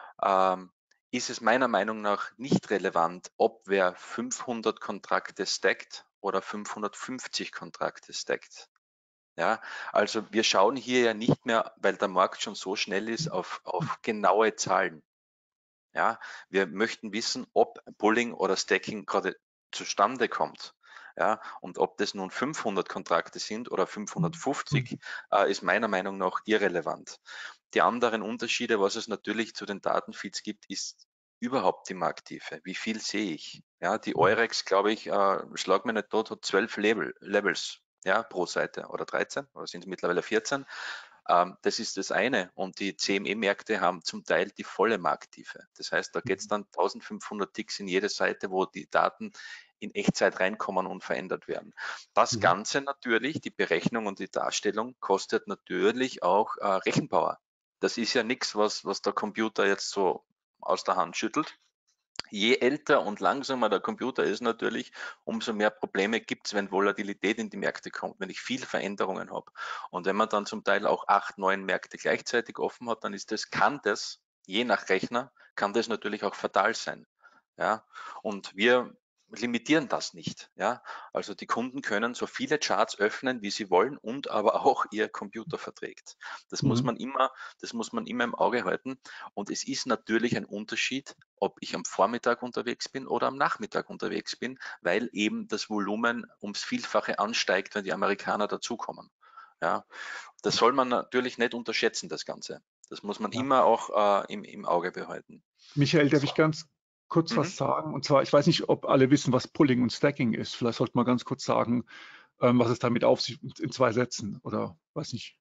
ist es meiner Meinung nach nicht relevant, ob wer 500 Kontrakte stackt oder 550 Kontrakte stackt. Ja, also wir schauen hier ja nicht mehr, weil der Markt schon so schnell ist, auf genaue Zahlen. Ja, wir möchten wissen, ob Pulling oder Stacking gerade zustande kommt. Ja, und ob das nun 500 Kontrakte sind oder 550, ist meiner Meinung nach irrelevant. Die anderen Unterschiede, was es natürlich zu den Datenfeeds gibt, ist überhaupt die Markttiefe. Wie viel sehe ich? Ja, die Eurex, glaube ich, schlag mir nicht tot, hat 12 Levels, ja, pro Seite oder 13 oder sind es mittlerweile 14. Das ist das eine. Und die CME-Märkte haben zum Teil die volle Markttiefe. Das heißt, da geht es dann 1500 Ticks in jede Seite, wo die Daten in Echtzeit reinkommen und verändert werden. Das Ganze natürlich, die Berechnung und die Darstellung, kostet natürlich auch Rechenpower. Das ist ja nichts, was der Computer jetzt so aus der Hand schüttelt. Je älter und langsamer der Computer ist natürlich, umso mehr Probleme gibt es, wenn Volatilität in die Märkte kommt, wenn ich viel Veränderungen habe. Und wenn man dann zum Teil auch 8, 9 Märkte gleichzeitig offen hat, dann kann das, je nach Rechner, kann das natürlich auch fatal sein. Ja, und wir limitieren das nicht. Ja, also die Kunden können so viele Charts öffnen, wie sie wollen und aber auch ihr Computer verträgt. Das muss man immer im Auge halten. Und es ist natürlich ein Unterschied, ob ich am Vormittag unterwegs bin oder am Nachmittag unterwegs bin, weil eben das Volumen ums Vielfache ansteigt, wenn die Amerikaner dazukommen. Ja, das soll man natürlich nicht unterschätzen, das Ganze. Das muss man immer auch im Auge behalten. Michael, darf ich ganz kurz was sagen? Und zwar, ich weiß nicht, ob alle wissen, was Pulling und Stacking ist. Vielleicht sollte man ganz kurz sagen, was es damit auf sich in 2 Sätzen oder weiß nicht.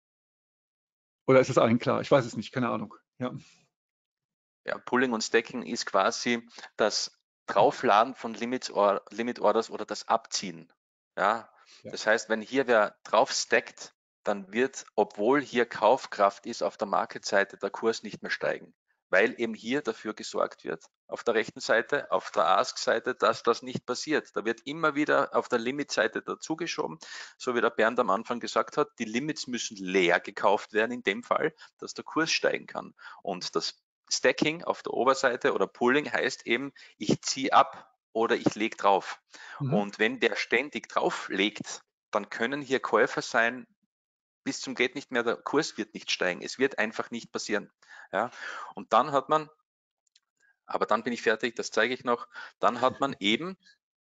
Oder ist es allen klar? Ich weiß es nicht, keine Ahnung. Ja. Ja, Pulling und Stacking ist quasi das Draufladen von Limit Orders oder das Abziehen. Ja, das heißt, wenn hier wer drauf stackt, dann wird, obwohl hier Kaufkraft ist, auf der Market-Seite der Kurs nicht mehr steigen, weil eben hier dafür gesorgt wird, auf der rechten Seite, auf der Ask-Seite, dass das nicht passiert. Da wird immer wieder auf der Limit-Seite dazugeschoben, so wie der Bernd am Anfang gesagt hat, die Limits müssen leer gekauft werden in dem Fall, dass der Kurs steigen kann. Und das Stacking auf der Oberseite oder Pulling heißt eben, ich ziehe ab oder ich lege drauf. Und wenn der ständig drauf legt, dann können hier Käufer sein, bis zum geht nicht mehr, der Kurs wird nicht steigen. Es wird einfach nicht passieren. Ja? Und dann hat man, aber dann bin ich fertig, das zeige ich noch, dann hat man eben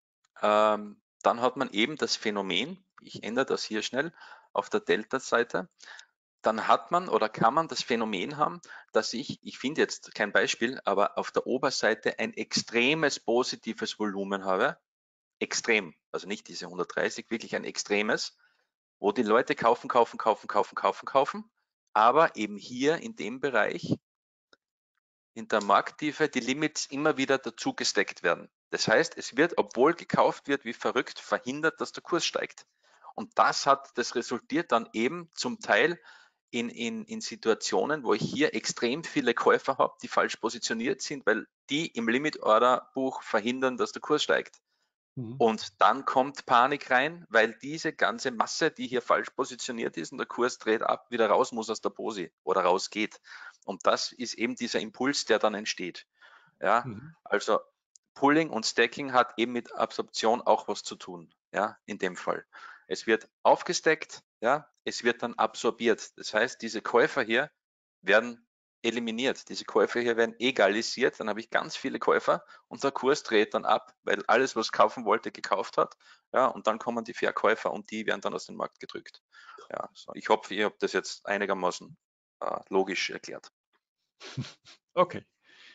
das Phänomen, ich ändere das hier schnell auf der Delta-Seite, dann hat man oder kann man das Phänomen haben, dass ich finde jetzt kein Beispiel, aber auf der Oberseite ein extremes positives Volumen habe, extrem, also nicht diese 130, wirklich ein extremes, wo die Leute kaufen, aber eben hier in dem Bereich in der Markttiefe die Limits immer wieder dazu gesteckt werden. Das heißt, es wird, obwohl gekauft wird wie verrückt, verhindert, dass der Kurs steigt. Und das resultiert dann eben zum Teil in Situationen, wo ich hier extrem viele Käufer habe, die falsch positioniert sind, weil die im Limit-Order-Buch verhindern, dass der Kurs steigt. Und dann kommt Panik rein, weil diese ganze Masse, die hier falsch positioniert ist und der Kurs dreht ab, wieder raus muss aus der Posi oder rausgeht. Und das ist eben dieser Impuls, der dann entsteht. Ja, also Pulling und Stacking hat eben mit Absorption auch was zu tun, ja, in dem Fall. Es wird aufgesteckt, ja, es wird dann absorbiert. Das heißt, diese Käufer hier werden eliminiert. Diese Käufer hier werden egalisiert. Dann habe ich ganz viele Käufer und der Kurs dreht dann ab, weil alles, was kaufen wollte, gekauft hat. Ja, und dann kommen die Verkäufer und die werden dann aus dem Markt gedrückt. Ja, so. Ich hoffe, ihr habt das jetzt einigermaßen logisch erklärt. Okay.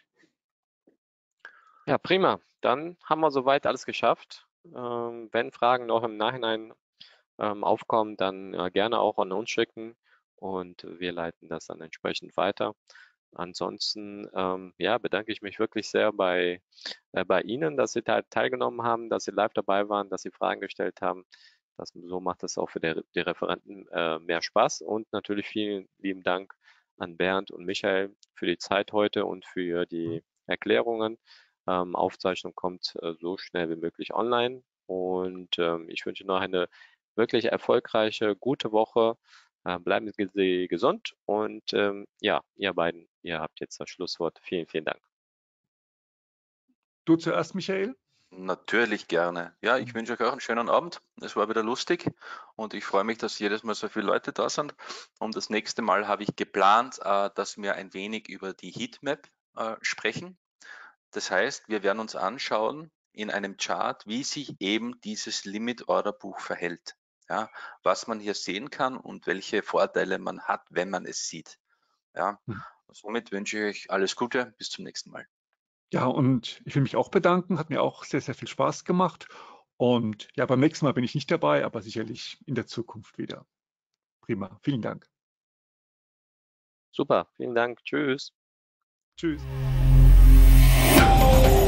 Ja, prima. Dann haben wir soweit alles geschafft. Wenn Fragen noch im Nachhinein aufkommen, dann gerne auch an uns schicken und wir leiten das dann entsprechend weiter. Ansonsten ja, bedanke ich mich wirklich sehr bei Ihnen, dass Sie teilgenommen haben, dass Sie live dabei waren, dass Sie Fragen gestellt haben. So macht es auch für die Referenten mehr Spaß. Und natürlich vielen lieben Dank an Bernd und Michael für die Zeit heute und für die Erklärungen. Aufzeichnung kommt so schnell wie möglich online. Und ich wünsche noch eine wirklich erfolgreiche, gute Woche. Bleiben Sie gesund und ja, ihr beiden, ihr habt jetzt das Schlusswort. Vielen, vielen Dank. Du zuerst, Michael? Natürlich gerne. Ja, ich wünsche euch auch einen schönen Abend. Es war wieder lustig und ich freue mich, dass jedes Mal so viele Leute da sind. Und das nächste Mal habe ich geplant, dass wir ein wenig über die Heatmap sprechen. Das heißt, wir werden uns anschauen in einem Chart, wie sich eben dieses Limit-Order-Buch verhält. Ja, was man hier sehen kann und welche Vorteile man hat, wenn man es sieht. Ja, somit wünsche ich euch alles Gute. Bis zum nächsten Mal. Ja, und ich will mich auch bedanken. Hat mir auch sehr, sehr viel Spaß gemacht. Und ja, beim nächsten Mal bin ich nicht dabei, aber sicherlich in der Zukunft wieder. Prima. Vielen Dank. Super, vielen Dank. Tschüss. Tschüss.